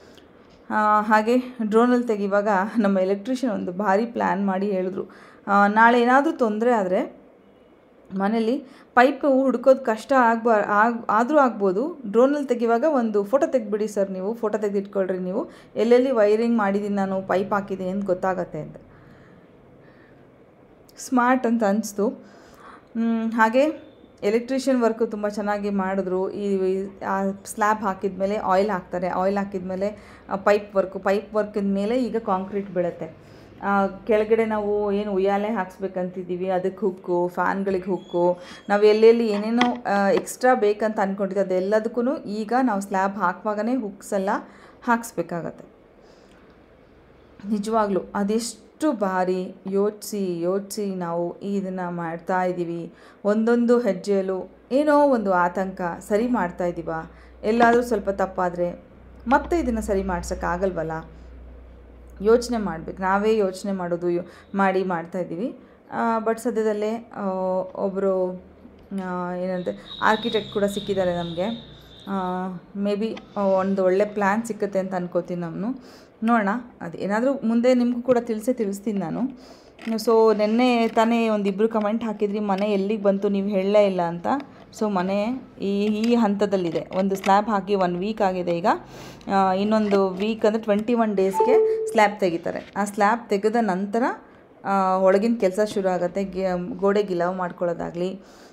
A: ಹಾಗೆ ಡ್ರೋನಲ್ಲಿ ತೆಗಿವಾಗ ನಮ್ಮ ಎಲೆಕ್ಟ್ರಿಷಿಯನ್ ಒಂದು ಭಾರಿ ಪ್ಲ್ಯಾನ್ ಮಾಡಿ ಹೇಳಿದ್ರು, ನಾಳೆ ಏನಾದರೂ ತೊಂದರೆ ಆದರೆ ಮನೇಲಿ ಪೈಪು ಹುಡ್ಕೋದು ಕಷ್ಟ ಆದರೂ ಆಗ್ಬೋದು. ಡ್ರೋನಲ್ಲಿ ತೆಗೆಯುವಾಗ ಒಂದು ಫೋಟೋ ತೆಗೆದ್ಬಿಡಿ ಸರ್, ನೀವು ಫೋಟೋ ತೆಗೆದಿಟ್ಕೊಳ್ರಿ, ನೀವು ಎಲ್ಲೆಲ್ಲಿ ವೈರಿಂಗ್ ಮಾಡಿದ್ದೀನಿ ನಾನು, ಪೈಪ್ ಹಾಕಿದ್ದೀನಿ ಅಂತ ಗೊತ್ತಾಗತ್ತೆ ಅಂತ. ಸ್ಮಾರ್ಟ್ ಅಂತ ಅನಿಸ್ತು. ಹಾಗೆ ಎಲೆಕ್ಟ್ರಿಷಿಯನ್ ವರ್ಕು ತುಂಬ ಚೆನ್ನಾಗಿ ಮಾಡಿದ್ರು. ಈ ಸ್ಲ್ಯಾಬ್ ಹಾಕಿದ ಮೇಲೆ ಆಯಿಲ್ ಹಾಕ್ತಾರೆ, ಆಯಿಲ್ ಹಾಕಿದ ಮೇಲೆ ಪೈಪ್ ವರ್ಕಿದ ಮೇಲೆ ಈಗ ಕಾಂಕ್ರೀಟ್ ಬೀಳುತ್ತೆ. ಕೆಳಗಡೆ ನಾವು ಏನು ಉಯ್ಯಾಲೆ ಹಾಕ್ಸ್ಬೇಕಂತಿದ್ದೀವಿ, ಅದಕ್ಕೆ ಹುಕ್ಕು, ಫ್ಯಾನ್ಗಳಿಗೆ ಹುಕ್ಕು, ನಾವು ಎಲ್ಲೆಲ್ಲಿ ಏನೇನೋ ಎಕ್ಸ್ಟ್ರಾ ಬೇಕಂತ ಅಂದ್ಕೊಂಡಿದ್ದೆ ಅದೆಲ್ಲದಕ್ಕೂ ಈಗ ನಾವು ಸ್ಲ್ಯಾಬ್ ಹಾಕುವಾಗಲೇ ಹುಕ್ಸ್ ಎಲ್ಲ ಹಾಕ್ಸ್ಬೇಕಾಗತ್ತೆ. ನಿಜವಾಗ್ಲೂ ಅದೆಷ್ಟು ಬಾರಿ ಯೋಚಿಸಿ ನಾವು ಇದನ್ನು ಮಾಡ್ತಾ ಇದ್ದೀವಿ. ಒಂದೊಂದು ಹೆಜ್ಜೆಯಲ್ಲೂ ಏನೋ ಒಂದು ಆತಂಕ, ಸರಿ ಮಾಡ್ತಾಯಿದ್ದೀವ, ಎಲ್ಲಾದರೂ ಸ್ವಲ್ಪ ತಪ್ಪಾದರೆ ಮತ್ತೆ ಇದನ್ನು ಸರಿ ಮಾಡ್ಸೋಕ್ಕಾಗಲ್ವಲ್ಲ, ಯೋಚನೆ ಮಾಡಬೇಕು. ನಾವೇ ಯೋಚನೆ ಮಾಡೋದು ಮಾಡ್ತಾಯಿದ್ದೀವಿ. ಬಟ್ ಸದ್ಯದಲ್ಲೇ ಒಬ್ಬರು ಏನಂತೆ ಆರ್ಕಿಟೆಕ್ಟ್ ಕೂಡ ಸಿಕ್ಕಿದ್ದಾರೆ ನಮಗೆ. ಮೇ ಬಿ ಒಂದು ಒಳ್ಳೆ ಪ್ಲ್ಯಾನ್ ಸಿಕ್ಕುತ್ತೆ ಅಂತ ಅನ್ಕೋತೀನಿ. ನಾನು ನೋಡೋಣ, ಅದು ಏನಾದರೂ ಮುಂದೆ ನಿಮಗೂ ಕೂಡ ತಿಳಿಸ್ತೀನಿ ನಾನು. ಸೊ ನೆನ್ನೆ ತಾನೇ ಒಂದಿಬ್ಬರು ಕಮೆಂಟ್ ಹಾಕಿದ್ರಿ, ಮನೆ ಎಲ್ಲಿಗೆ ಬಂತು ನೀವು ಹೇಳಲೇ ಇಲ್ಲ ಅಂತ. ಸೊ ಮನೆ ಈ ಹಂತದಲ್ಲಿದೆ. ಒಂದು ಸ್ಲ್ಯಾಬ್ ಹಾಕಿ 1 ವೀಕ್ ಆಗಿದೆ. ಈಗ ಇನ್ನೊಂದು ವೀಕ್ ಅಂದರೆ 21 ಡೇಸ್ಗೆ ಸ್ಲ್ಯಾಬ್ ತೆಗಿತಾರೆ. ಆ ಸ್ಲ್ಯಾಬ್ ತೆಗೆದ ನಂತರ ಒಳಗಿನ ಕೆಲಸ ಶುರು ಆಗುತ್ತೆ. ಗೋಡೆ ಗಿಲಾವ್ ಮಾಡ್ಕೊಳ್ಳೋದಾಗಲಿ,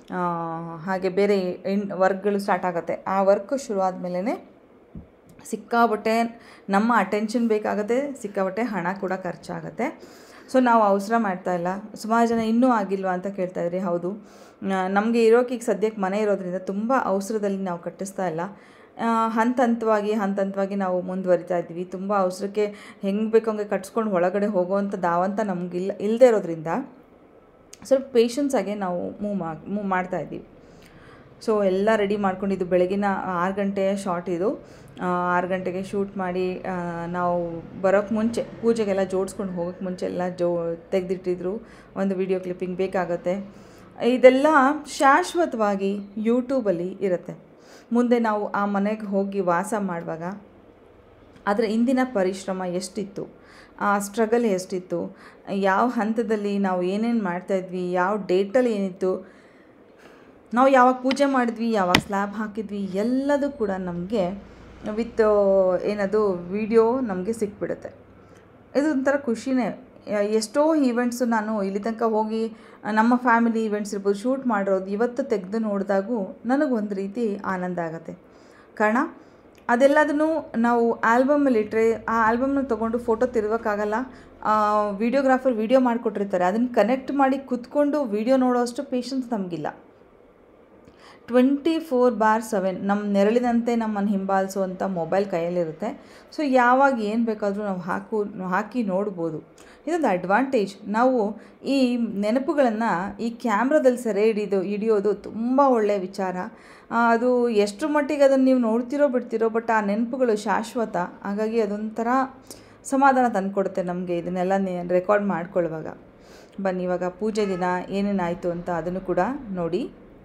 A: ಹಾಗೆ ಬೇರೆ ವರ್ಕ್ಗಳು ಸ್ಟಾರ್ಟ್ ಆಗುತ್ತೆ. ಆ ವರ್ಕ್ ಶುರು ಆದಮೇಲೆ ಸಿಕ್ಕಾಬಟ್ಟೆ ನಮ್ಮ ಅಟೆನ್ಷನ್ ಬೇಕಾಗುತ್ತೆ, ಸಿಕ್ಕಾಬಟ್ಟೆ ಹಣ ಕೂಡ ಖರ್ಚಾಗುತ್ತೆ. ಸೊ ನಾವು ಅವಸರ ಮಾಡ್ತಾಯಿಲ್ಲ. ಸುಮಾರು ಜನ ಇನ್ನೂ ಆಗಿಲ್ವಾ ಅಂತ ಕೇಳ್ತಾಯಿದ್ರಿ. ಹೌದು, ನಮಗೆ ಇರೋಕೆ ಈಗ ಸದ್ಯಕ್ಕೆ ಮನೆ ಇರೋದ್ರಿಂದ ತುಂಬ ಅವಸರದಲ್ಲಿ ನಾವು ಕಟ್ಟಿಸ್ತಾ ಇಲ್ಲ. ಹಂತ ಹಂತವಾಗಿ ನಾವು ಮುಂದುವರಿತಾ ಇದ್ದೀವಿ. ತುಂಬ ಅವಸರಕ್ಕೆ ಹೆಂಗೆ ಬೇಕೋ ಹಂಗೆ ಕಟ್ಸ್ಕೊಂಡು ಒಳಗಡೆ ಹೋಗೋವಂಥ ದಾವಂತ ಇಲ್ಲದೆ ಇರೋದ್ರಿಂದ ಸ್ವಲ್ಪ ಪೇಷನ್ಸಾಗೆ ನಾವು ಮೂವ್ ಮಾಡ್ತಾಯಿದ್ದೀವಿ. ಸೊ ಎಲ್ಲ ರೆಡಿ ಮಾಡ್ಕೊಂಡಿದ್ದು ಬೆಳಗಿನ 6 ಗಂಟೆಯ ಶಾರ್ಟ್ ಇದು. 6 ಗಂಟೆಗೆ ಶೂಟ್ ಮಾಡಿ ನಾವು ಬರೋಕ್ಕೆ ಮುಂಚೆ ಪೂಜೆಗೆಲ್ಲ ಜೋಡಿಸ್ಕೊಂಡು ಹೋಗೋಕ್ಕೆ ಮುಂಚೆ ಎಲ್ಲ ತೆಗೆದಿಟ್ಟಿದ್ರು. ಒಂದು ವಿಡಿಯೋ ಕ್ಲಿಪ್ಪಿಂಗ್ ಬೇಕಾಗತ್ತೆ. ಇದೆಲ್ಲ ಶಾಶ್ವತವಾಗಿ ಯೂಟ್ಯೂಬಲ್ಲಿ ಇರುತ್ತೆ. ಮುಂದೆ ನಾವು ಆ ಮನೆಗೆ ಹೋಗಿ ವಾಸ ಮಾಡುವಾಗ ಅದರ ಹಿಂದಿನ ಪರಿಶ್ರಮ ಎಷ್ಟಿತ್ತು, ಆ ಸ್ಟ್ರಗಲ್ ಎಷ್ಟಿತ್ತು, ಯಾವ ಹಂತದಲ್ಲಿ ನಾವು ಏನೇನು ಮಾಡ್ತಾಯಿದ್ವಿ, ಯಾವ ಡೇಟಲ್ಲಿ ಏನಿತ್ತು, ನಾವು ಯಾವಾಗ ಪೂಜೆ ಮಾಡಿದ್ವಿ, ಯಾವಾಗ ಸ್ಲ್ಯಾಬ್ ಹಾಕಿದ್ವಿ, ಎಲ್ಲದೂ ಕೂಡ ನಮಗೆ ವಿತ್ ಏನದು ವಿಡಿಯೋ ನಮಗೆ ಸಿಕ್ಬಿಡುತ್ತೆ. ಇದು ಒಂಥರ ಖುಷಿನೇ. ಎಷ್ಟೋ ಈವೆಂಟ್ಸು ನಾನು ಇಲ್ಲಿ ತನಕ ಹೋಗಿ ನಮ್ಮ ಫ್ಯಾಮಿಲಿ ಈವೆಂಟ್ಸ್ ಇರ್ಬೋದು ಶೂಟ್ ಮಾಡಿರೋದು ಇವತ್ತು ತೆಗೆದು ನೋಡಿದಾಗೂ ನನಗೊಂದು ರೀತಿ ಆನಂದ ಆಗುತ್ತೆ. ಕಾರಣ ಅದೆಲ್ಲದನ್ನು ನಾವು ಆಲ್ಬಮಲ್ಲಿ ಇಟ್ಟರೆ ಆ ಆಲ್ಬಮ್ನ ತೊಗೊಂಡು ಫೋಟೋ ತಿರುಗೋಕ್ಕಾಗಲ್ಲ. ವಿಡಿಯೋಗ್ರಾಫರ್ ವಿಡಿಯೋ ಮಾಡಿಕೊಟ್ಟಿರ್ತಾರೆ, ಅದನ್ನು ಕನೆಕ್ಟ್ ಮಾಡಿ ಕೂತ್ಕೊಂಡು ವಿಡಿಯೋ ನೋಡೋಷ್ಟು ಪೇಷನ್ಸ್ ನಮಗಿಲ್ಲ. 24/7 ನಮ್ಮ ನೆರಳಿನಂತೆ ನಮ್ಮನ್ನು ಹಿಂಬಾಲಿಸುವಂಥ ಮೊಬೈಲ್ ಕೈಯಲ್ಲಿರುತ್ತೆ. ಸೊ ಯಾವಾಗ ಏನು ಬೇಕಾದರೂ ನಾವು ಹಾಕಿ ನೋಡ್ಬೋದು. ಇದೊಂದು ಅಡ್ವಾಂಟೇಜ್. ನಾವು ಈ ನೆನಪುಗಳನ್ನು ಈ ಕ್ಯಾಮ್ರಾದಲ್ಲಿ ಸೆರೆ ಹಿಡಿಯೋದು ತುಂಬ ಒಳ್ಳೆಯ ವಿಚಾರ. ಅದು ಎಷ್ಟರ ಮಟ್ಟಿಗೆ ಅದನ್ನು ನೀವು ನೋಡ್ತಿರೋ ಬಿಡ್ತಿರೋ, ಬಟ್ ಆ ನೆನಪುಗಳು ಶಾಶ್ವತ. ಹಾಗಾಗಿ ಅದೊಂಥರ ಸಮಾಧಾನ ತಂದುಕೊಡುತ್ತೆ ನಮಗೆ ಇದನ್ನೆಲ್ಲ ರೆಕಾರ್ಡ್ ಮಾಡ್ಕೊಳ್ಳುವಾಗ. ಬನ್ನಿ ಇವಾಗ ಪೂಜೆ ದಿನ ಏನೇನಾಯಿತು ಅಂತ ಅದನ್ನು ಕೂಡ ನೋಡಿ.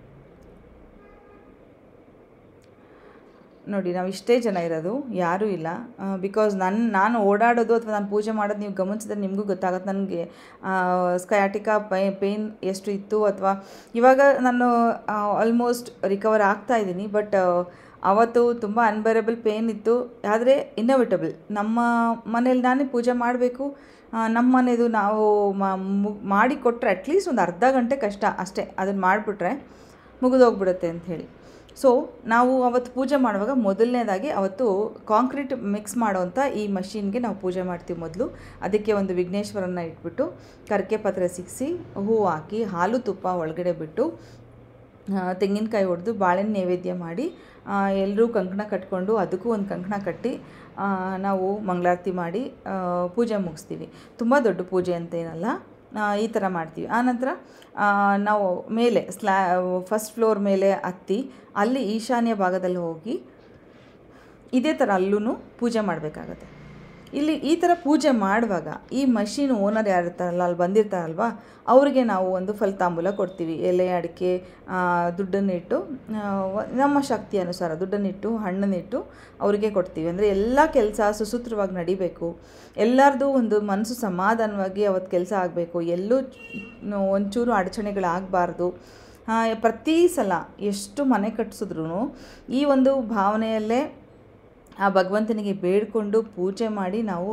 A: ನಾವು ಇಷ್ಟೇ ಜನ ಇರೋದು, ಯಾರೂ ಇಲ್ಲ. ಬಿಕಾಸ್ ನಾನು ಓಡಾಡೋದು ಅಥವಾ ನಾನು ಪೂಜೆ ಮಾಡೋದು ನೀವು ಗಮನಿಸಿದ್ರೆ ನಿಮಗೂ ಗೊತ್ತಾಗುತ್ತೆ ನನಗೆ ಸ್ಕಯಾಟಿಕಾ ಪೇಯ್ನ್ ಎಷ್ಟು ಇತ್ತು. ಅಥವಾ ಇವಾಗ ನಾನು ಆಲ್ಮೋಸ್ಟ್ ರಿಕವರ್ ಆಗ್ತಾಯಿದ್ದೀನಿ. ಬಟ್ ಅವತ್ತು ತುಂಬ ಅನ್ಬೇರಬಲ್ ಪೇಯ್ನ್ ಇತ್ತು. ಆದರೆ ಇನ್ನೋವೇಟಬಲ್. ನಮ್ಮ ಮನೇಲಿ ನಾನೇ ಪೂಜೆ ಮಾಡಬೇಕು, ನಮ್ಮ ಮನೆಯದು ನಾವು ಮಾಡಿಕೊಟ್ರೆ ಅಟ್ಲೀಸ್ಟ್ ಒಂದು ಅರ್ಧ ಗಂಟೆ ಕಷ್ಟ ಅಷ್ಟೇ. ಅದನ್ನು ಮಾಡಿಬಿಟ್ರೆ ಮುಗಿದೋಗ್ಬಿಡುತ್ತೆ ಅಂಥೇಳಿ. ಸೊ ನಾವು ಅವತ್ತು ಪೂಜೆ ಮಾಡುವಾಗ ಮೊದಲನೇದಾಗಿ ಅವತ್ತು ಕಾಂಕ್ರೀಟ್ ಮಿಕ್ಸ್ ಮಾಡೋವಂಥ ಈ ಮಷೀನ್ಗೆ ನಾವು ಪೂಜೆ ಮಾಡ್ತೀವಿ. ಮೊದಲು ಅದಕ್ಕೆ ಒಂದು ವಿಘ್ನೇಶ್ವರನ ಇಟ್ಬಿಟ್ಟು ಕರ್ಕೆ ಪತ್ರೆ ಸಿಕ್ಕಿಸಿ ಹೂವು ಹಾಕಿ ಹಾಲು ತುಪ್ಪ ಒಳಗಡೆ ಬಿಟ್ಟು ತೆಂಗಿನಕಾಯಿ ಹೊಡೆದು ಬಾಳೆಹಣ್ಣು ನೈವೇದ್ಯ ಮಾಡಿ ಎಲ್ಲರೂ ಕಂಕಣ ಕಟ್ಕೊಂಡು ಅದಕ್ಕೂ ಒಂದು ಕಂಕಣ ಕಟ್ಟಿ ನಾವು ಮಂಗಳಾರತಿ ಮಾಡಿ ಪೂಜೆ ಮುಗಿಸ್ತೀವಿ. ತುಂಬ ದೊಡ್ಡ ಪೂಜೆ ಅಂತೇನಲ್ಲ, ಈ ಥರ ಮಾಡ್ತೀವಿ. ಆನಂತರ ನಾವು ಮೇಲೆ ಫಸ್ಟ್ ಫ್ಲೋರ್ ಮೇಲೆ ಹತ್ತಿ ಅಲ್ಲಿ ಈಶಾನ್ಯ ಭಾಗದಲ್ಲಿ ಹೋಗಿ ಇದೇ ಥರ ಅಲ್ಲೂ ಪೂಜೆ ಮಾಡಬೇಕಾಗತ್ತೆ. ಇಲ್ಲಿ ಈ ಥರ ಪೂಜೆ ಮಾಡುವಾಗ ಈ ಮಷೀನ್ ಓನರ್ ಯಾರು ಇರ್ತಾರಲ್ಲ, ಅಲ್ಲಿ ಬಂದಿರ್ತಾರಲ್ವ, ಅವರಿಗೆ ನಾವು ಒಂದು ಫಲತಾಂಬೂಲ ಕೊಡ್ತೀವಿ. ಎಲೆ ಅಡಿಕೆ ದುಡ್ಡನ್ನಿಟ್ಟು ನಮ್ಮ ಶಕ್ತಿ ಅನುಸಾರ ದುಡ್ಡನ್ನಿಟ್ಟು ಹಣ್ಣನ್ನಿಟ್ಟು ಅವರಿಗೆ ಕೊಡ್ತೀವಿ. ಅಂದರೆ ಎಲ್ಲ ಕೆಲಸ ಸುಸೂತ್ರವಾಗಿ ನಡಿಬೇಕು, ಎಲ್ಲರದು ಒಂದು ಮನಸ್ಸು ಸಮಾಧಾನವಾಗಿ ಅವತ್ತು ಕೆಲಸ ಆಗಬೇಕು, ಎಲ್ಲೂ ಒಂಚೂರು ಅಡಚಣೆಗಳಾಗಬಾರ್ದು. ಪ್ರತಿ ಸಲ ಎಷ್ಟು ಮನೆ ಕಟ್ಟಿಸಿದ್ರು ಈ ಒಂದು ಭಾವನೆಯಲ್ಲೇ ಆ ಭಗವಂತನಿಗೆ ಬೇಡಿಕೊಂಡು ಪೂಜೆ ಮಾಡಿ ನಾವು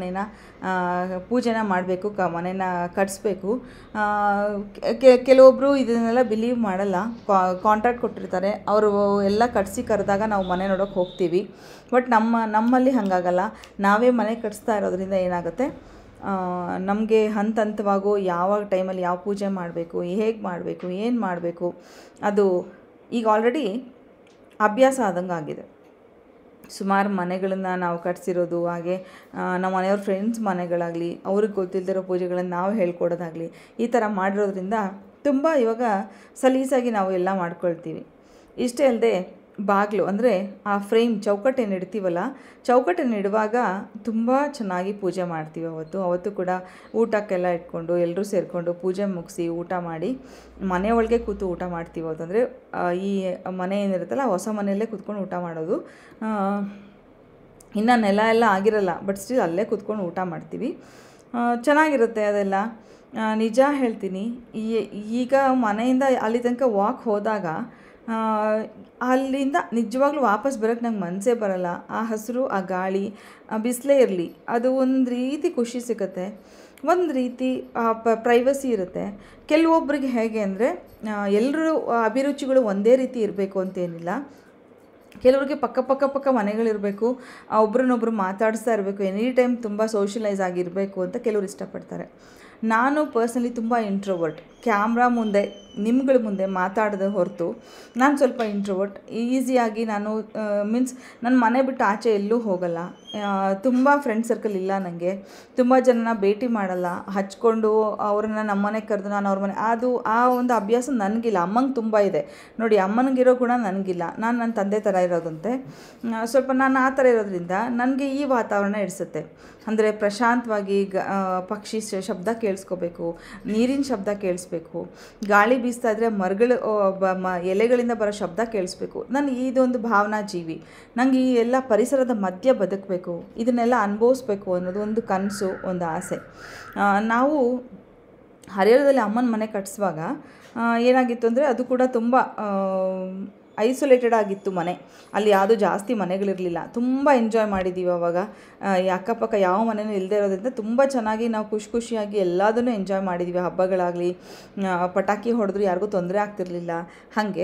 A: ಪೂಜೆನ ಮಾಡಬೇಕು, ಮನೇನ ಕಟ್ಟಿಸ್ಬೇಕು. ಕೆಲವೊಬ್ಬರು ಇದನ್ನೆಲ್ಲ ಬಿಲೀವ್ ಮಾಡಲ್ಲ, ಕಾಂಟ್ರಾಕ್ಟ್ ಕೊಟ್ಟಿರ್ತಾರೆ, ಅವರು ಎಲ್ಲ ಕಟ್ಟಿಸಿ ಕರೆದಾಗ ನಾವು ಮನೆ ನೋಡೋಕೆ ಹೋಗ್ತೀವಿ. ಬಟ್ ನಮ್ಮಲ್ಲಿ ಹಾಗಾಗಲ್ಲ. ನಾವೇ ಮನೆ ಕಟ್ಟಿಸ್ತಾ ಇರೋದ್ರಿಂದ ಏನಾಗುತ್ತೆ, ನಮಗೆ ಹಂತವಾಗೂ ಯಾವ ಟೈಮಲ್ಲಿ ಯಾವ ಪೂಜೆ ಮಾಡಬೇಕು, ಹೇಗೆ ಮಾಡಬೇಕು, ಏನು ಮಾಡಬೇಕು, ಅದು ಈಗ ಆಲ್ರೆಡಿ ಅಭ್ಯಾಸ ಆದಂಗೆ ಆಗಿದೆ. ಸುಮಾರು ಮನೆಗಳನ್ನು ನಾವು ಕಟ್ಸಿರೋದು, ಹಾಗೆ ನಮ್ಮ ಮನೆಯವ್ರ ಫ್ರೆಂಡ್ಸ್ ಮನೆಗಳಾಗಲಿ, ಅವ್ರಿಗೆ ಗೊತ್ತಿಲ್ಲದಿರೋ ಪೂಜೆಗಳನ್ನು ನಾವು ಹೇಳ್ಕೊಡೋದಾಗಲಿ, ಈ ಥರ ಮಾಡಿರೋದ್ರಿಂದ ತುಂಬ ಇವಾಗ ಸಲೀಸಾಗಿ ನಾವು ಎಲ್ಲ ಮಾಡ್ಕೊಳ್ತೀವಿ. ಇಷ್ಟೇ ಅಲ್ಲದೆ ಬಾಗಿಲು ಅಂದರೆ ಆ ಫ್ರೇಮ್ ಚೌಕಟ್ಟೇನು ಇಡ್ತೀವಲ್ಲ, ಚೌಕಟ್ಟೇನು ಇಡುವಾಗ ತುಂಬ ಚೆನ್ನಾಗಿ ಪೂಜೆ ಮಾಡ್ತೀವಿ. ಅವತ್ತು ಕೂಡ ಊಟಕ್ಕೆಲ್ಲ ಇಟ್ಕೊಂಡು ಎಲ್ಲರೂ ಸೇರಿಕೊಂಡು ಪೂಜೆ ಮುಗಿಸಿ ಊಟ ಮಾಡಿ ಮನೆ ಒಳಗೆ ಕೂತು ಊಟ ಮಾಡ್ತೀವಿ. ಅಂದರೆ ಈ ಮನೆ ಏನಿರುತ್ತಲ್ಲ ಹೊಸ ಮನೆಯಲ್ಲೇ ಕೂತ್ಕೊಂಡು ಊಟ ಮಾಡೋದು. ಇನ್ನು ನೆಲ ಎಲ್ಲ ಆಗಿರಲ್ಲ, ಬಟ್ ಸ್ಟಿಲ್ ಅಲ್ಲೇ ಕೂತ್ಕೊಂಡು ಊಟ ಮಾಡ್ತೀವಿ. ಚೆನ್ನಾಗಿರುತ್ತೆ ಅದೆಲ್ಲ. ನಿಜ ಹೇಳ್ತೀನಿ, ಈಗ ಮನೆಯಿಂದ ಅಲ್ಲಿ ತನಕ ವಾಕ್ ಹೋದಾಗ ಅಲ್ಲಿಂದ ನಿಜವಾಗ್ಲೂ ವಾಪಸ್ ಬರೋಕ್ಕೆ ನಂಗೆ ಮನಸ್ಸೇ ಬರಲ್ಲ. ಆ ಹಸಿರು, ಆ ಗಾಳಿ, ಬಿಸಿಲೇ ಇರಲಿ, ಅದು ಒಂದು ರೀತಿ ಖುಷಿ ಸಿಗುತ್ತೆ, ಒಂದು ರೀತಿ ಪ್ರೈವಸಿ ಇರುತ್ತೆ. ಕೆಲವೊಬ್ಬರಿಗೆ ಹೇಗೆ ಅಂದರೆ ಎಲ್ಲರೂ ಅಭಿರುಚಿಗಳು ಒಂದೇ ರೀತಿ ಇರಬೇಕು ಅಂತೇನಿಲ್ಲ. ಕೆಲವ್ರಿಗೆ ಪಕ್ಕ ಮನೆಗಳಿರಬೇಕು, ಒಬ್ರನ್ನೊಬ್ರು ಮಾತಾಡಿಸ್ತಾ ಇರಬೇಕು, ಎನಿ ಟೈಮ್ ತುಂಬ ಸೋಷಲೈಸ್ ಆಗಿರಬೇಕು ಅಂತ ಕೆಲವರು ಇಷ್ಟಪಡ್ತಾರೆ. ನಾನು ಪರ್ಸ್ನಲಿ ತುಂಬ ಇಂಟ್ರೋವರ್ಟ್. ಕ್ಯಾಮ್ರಾ ಮುಂದೆ ನಿಮ್ಗಳ ಮುಂದೆ ಮಾತಾಡೋದು ಹೊರತು ನಾನು ಸ್ವಲ್ಪ ಇಂಟ್ರೋವರ್ಟ್. ಈಸಿಯಾಗಿ ನಾನು ನನ್ನ ಮನೆ ಬಿಟ್ಟು ಆಚೆ ಎಲ್ಲೂ ಹೋಗಲ್ಲ. ತುಂಬ ಫ್ರೆಂಡ್ ಸರ್ಕಲ್ ಇಲ್ಲ ನನಗೆ. ತುಂಬ ಜನನ ಭೇಟಿ ಮಾಡಲ್ಲ, ಹಚ್ಕೊಂಡು ಅವ್ರನ್ನ ನಮ್ಮ ಮನೆಗೆ ಕರೆದು ನಾನು ಅವ್ರ ಮನೆ, ಆ ಒಂದು ಅಭ್ಯಾಸ ನನಗಿಲ್ಲ. ಅಮ್ಮಂಗೆ ತುಂಬ ಇದೆ ನೋಡಿ, ಅಮ್ಮನಿಗಿರೋ ಗುಣ ನನಗಿಲ್ಲ. ನಾನು ನನ್ನ ತಂದೆ ಥರ ಇರೋದಂತೆ, ಸ್ವಲ್ಪ ನಾನು ಆ ಥರ ಇರೋದ್ರಿಂದ ನನಗೆ ಈ ವಾತಾವರಣ ಇಡಿಸುತ್ತೆ. ಅಂದರೆ ಪ್ರಶಾಂತವಾಗಿ ಪಕ್ಷಿ ಶಬ್ದ ಕೇಳಿಸ್ಕೋಬೇಕು, ನೀರಿನ ಶಬ್ದ ಕೇಳಿಸ್ಬೇಕು, ಗಾಳಿ ಬೀಸ್ತಾ ಇದ್ದರೆ ಮರಗಳು ಎಲೆಗಳಿಂದ ಬರೋ ಶಬ್ದ ಕೇಳಿಸ್ಬೇಕು. ನಾನು ಇದೊಂದು ಭಾವನಾ ಜೀವಿ. ನನಗೆ ಈ ಎಲ್ಲ ಪರಿಸರದ ಮಧ್ಯೆ ಬದುಕಬೇಕು, ಇದನ್ನೆಲ್ಲ ಅನುಭವಿಸ್ಬೇಕು ಅನ್ನೋದು ಒಂದು ಕನಸು, ಒಂದು ಆಸೆ. ನಾವು ಹರಿಹರದಲ್ಲಿ ಅಮ್ಮನ ಮನೆ ಕಟ್ಟಿಸುವಾಗ ಏನಾಗಿತ್ತು ಅಂದರೆ ಅದು ಕೂಡ ತುಂಬ ಐಸೋಲೇಟೆಡ್ ಆಗಿತ್ತು ಮನೆ. ಅಲ್ಲಿ ಯಾವುದೂ ಜಾಸ್ತಿ ಮನೆಗಳಿರಲಿಲ್ಲ. ತುಂಬ ಎಂಜಾಯ್ ಮಾಡಿದ್ದೀವಿ ಅವಾಗ. ಈ ಅಕ್ಕಪಕ್ಕ ಯಾವ ಮನೆಯೂ ಇಲ್ಲದೆ ಇರೋದ್ರಿಂದ ತುಂಬ ಚೆನ್ನಾಗಿ ನಾವು ಖುಷಿಯಾಗಿ ಎಲ್ಲದನ್ನೂ ಎಂಜಾಯ್ ಮಾಡಿದ್ದೀವಿ. ಹಬ್ಬಗಳಾಗಲಿ, ಪಟಾಕಿ ಹೊಡೆದ್ರು ಯಾರಿಗೂ ತೊಂದರೆ ಆಗ್ತಿರಲಿಲ್ಲ ಹಾಗೆ.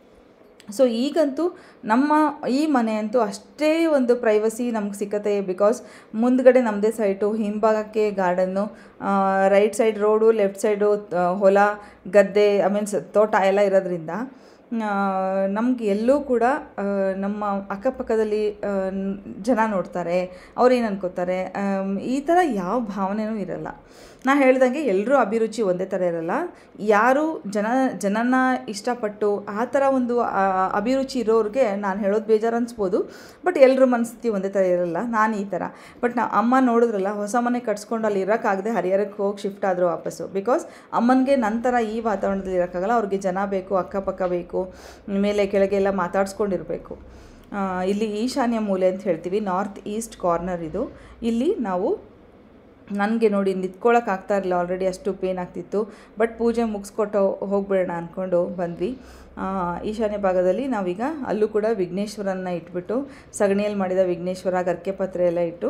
A: ಸೊ ಈಗಂತೂ ನಮ್ಮ ಈ ಮನೆ ಅಂತೂ ಅಷ್ಟೇ ಒಂದು ಪ್ರೈವಸಿ ನಮ್ಗೆ ಸಿಕ್ಕತ್ತೆ. ಬಿಕಾಸ್ ಮುಂದ್ಗಡೆ ನಮ್ಮದೇ ಸೈಟು, ಹಿಂಭಾಗಕ್ಕೆ garden, right side road, left side ಹೊಲ, ಗದ್ದೆ, ತೋಟ ಎಲ್ಲ ಇರೋದ್ರಿಂದ ನಮ್ಗೆ ಎಲ್ಲೂ ಕೂಡ ನಮ್ಮ ಅಕ್ಕಪಕ್ಕದಲ್ಲಿ ಜನ ನೋಡ್ತಾರೆ, ಅವ್ರೇನು ಅನ್ಕೋತಾರೆ, ಈ ಥರ ಯಾವ ಭಾವನೆಯೂ ಇರಲ್ಲ. ನಾ ಹೇಳ್ದಂಗೆ ಎಲ್ಲರೂ ಅಭಿರುಚಿ ಒಂದೇ ಥರ ಇರಲ್ಲ. ಯಾರು ಜನನ ಇಷ್ಟಪಟ್ಟು ಆ ಥರ ಒಂದು ಅಭಿರುಚಿ ಇರೋರಿಗೆ ನಾನು ಹೇಳೋದು ಬೇಜಾರು ಅನಿಸ್ಬೋದು, ಬಟ್ ಎಲ್ಲರ ಮನಸ್ಥಿತಿ ಒಂದೇ ಥರ ಇರಲ್ಲ. ನಾನು ಈ ಥರ. ಬಟ್ ಅಮ್ಮ ನೋಡಿದ್ರಲ್ಲ, ಹೊಸ ಮನೆ ಕಟ್ಸ್ಕೊಂಡು ಅಲ್ಲಿ ಇರೋಕ್ಕಾಗದೆ ಹರಿಹರಕ್ಕೆ ಹೋಗಿ ಶಿಫ್ಟ್ ಆದರು ವಾಪಸ್ಸು. ಬಿಕಾಸ್ ಅಮ್ಮನಿಗೆ ನಂತರ ಈ ವಾತಾವರಣದಲ್ಲಿ ಇರೋಕ್ಕಾಗಲ್ಲ, ಅವ್ರಿಗೆ ಜನ ಬೇಕು, ಅಕ್ಕಪಕ್ಕ ಬೇಕು, ಮೇಲೆ ಕೆಳಗೆ ಎಲ್ಲ ಮಾತಾಡ್ಸ್ಕೊಂಡಿರಬೇಕು. ಇಲ್ಲಿ ಈಶಾನ್ಯ ಮೂಲೆ ಅಂತ ಹೇಳ್ತೀವಿ, ನಾರ್ತ್ ಈಸ್ಟ್ ಕಾರ್ನರ್ ಇದು. ಇಲ್ಲಿ ನಾವು ನನಗೆ ನೋಡಿ ನಿಂತ್ಕೊಳ್ಳೋಕ್ಕಾಗ್ತಾ ಇರಲಿಲ್ಲ, ಆಲ್ರೆಡಿ ಅಷ್ಟು ಪೇನ್ ಆಗ್ತಿತ್ತು. ಬಟ್ ಪೂಜೆ ಮುಗಿಸ್ಕೊಟ್ಟು ಹೋಗ್ಬಿಡೋಣ ಅಂದ್ಕೊಂಡು ಬಂದ್ವಿ. ಈಶಾನ್ಯ ಭಾಗದಲ್ಲಿ ನಾವೀಗ ಅಲ್ಲೂ ಕೂಡ ವಿಘ್ನೇಶ್ವರನ್ನ ಇಟ್ಬಿಟ್ಟು, ಸಗಣಿಯಲ್ಲಿ ಮಾಡಿದ ವಿಘ್ನೇಶ್ವರ, ಗರ್ಕೆ ಪತ್ರೆ ಎಲ್ಲ ಇಟ್ಟು,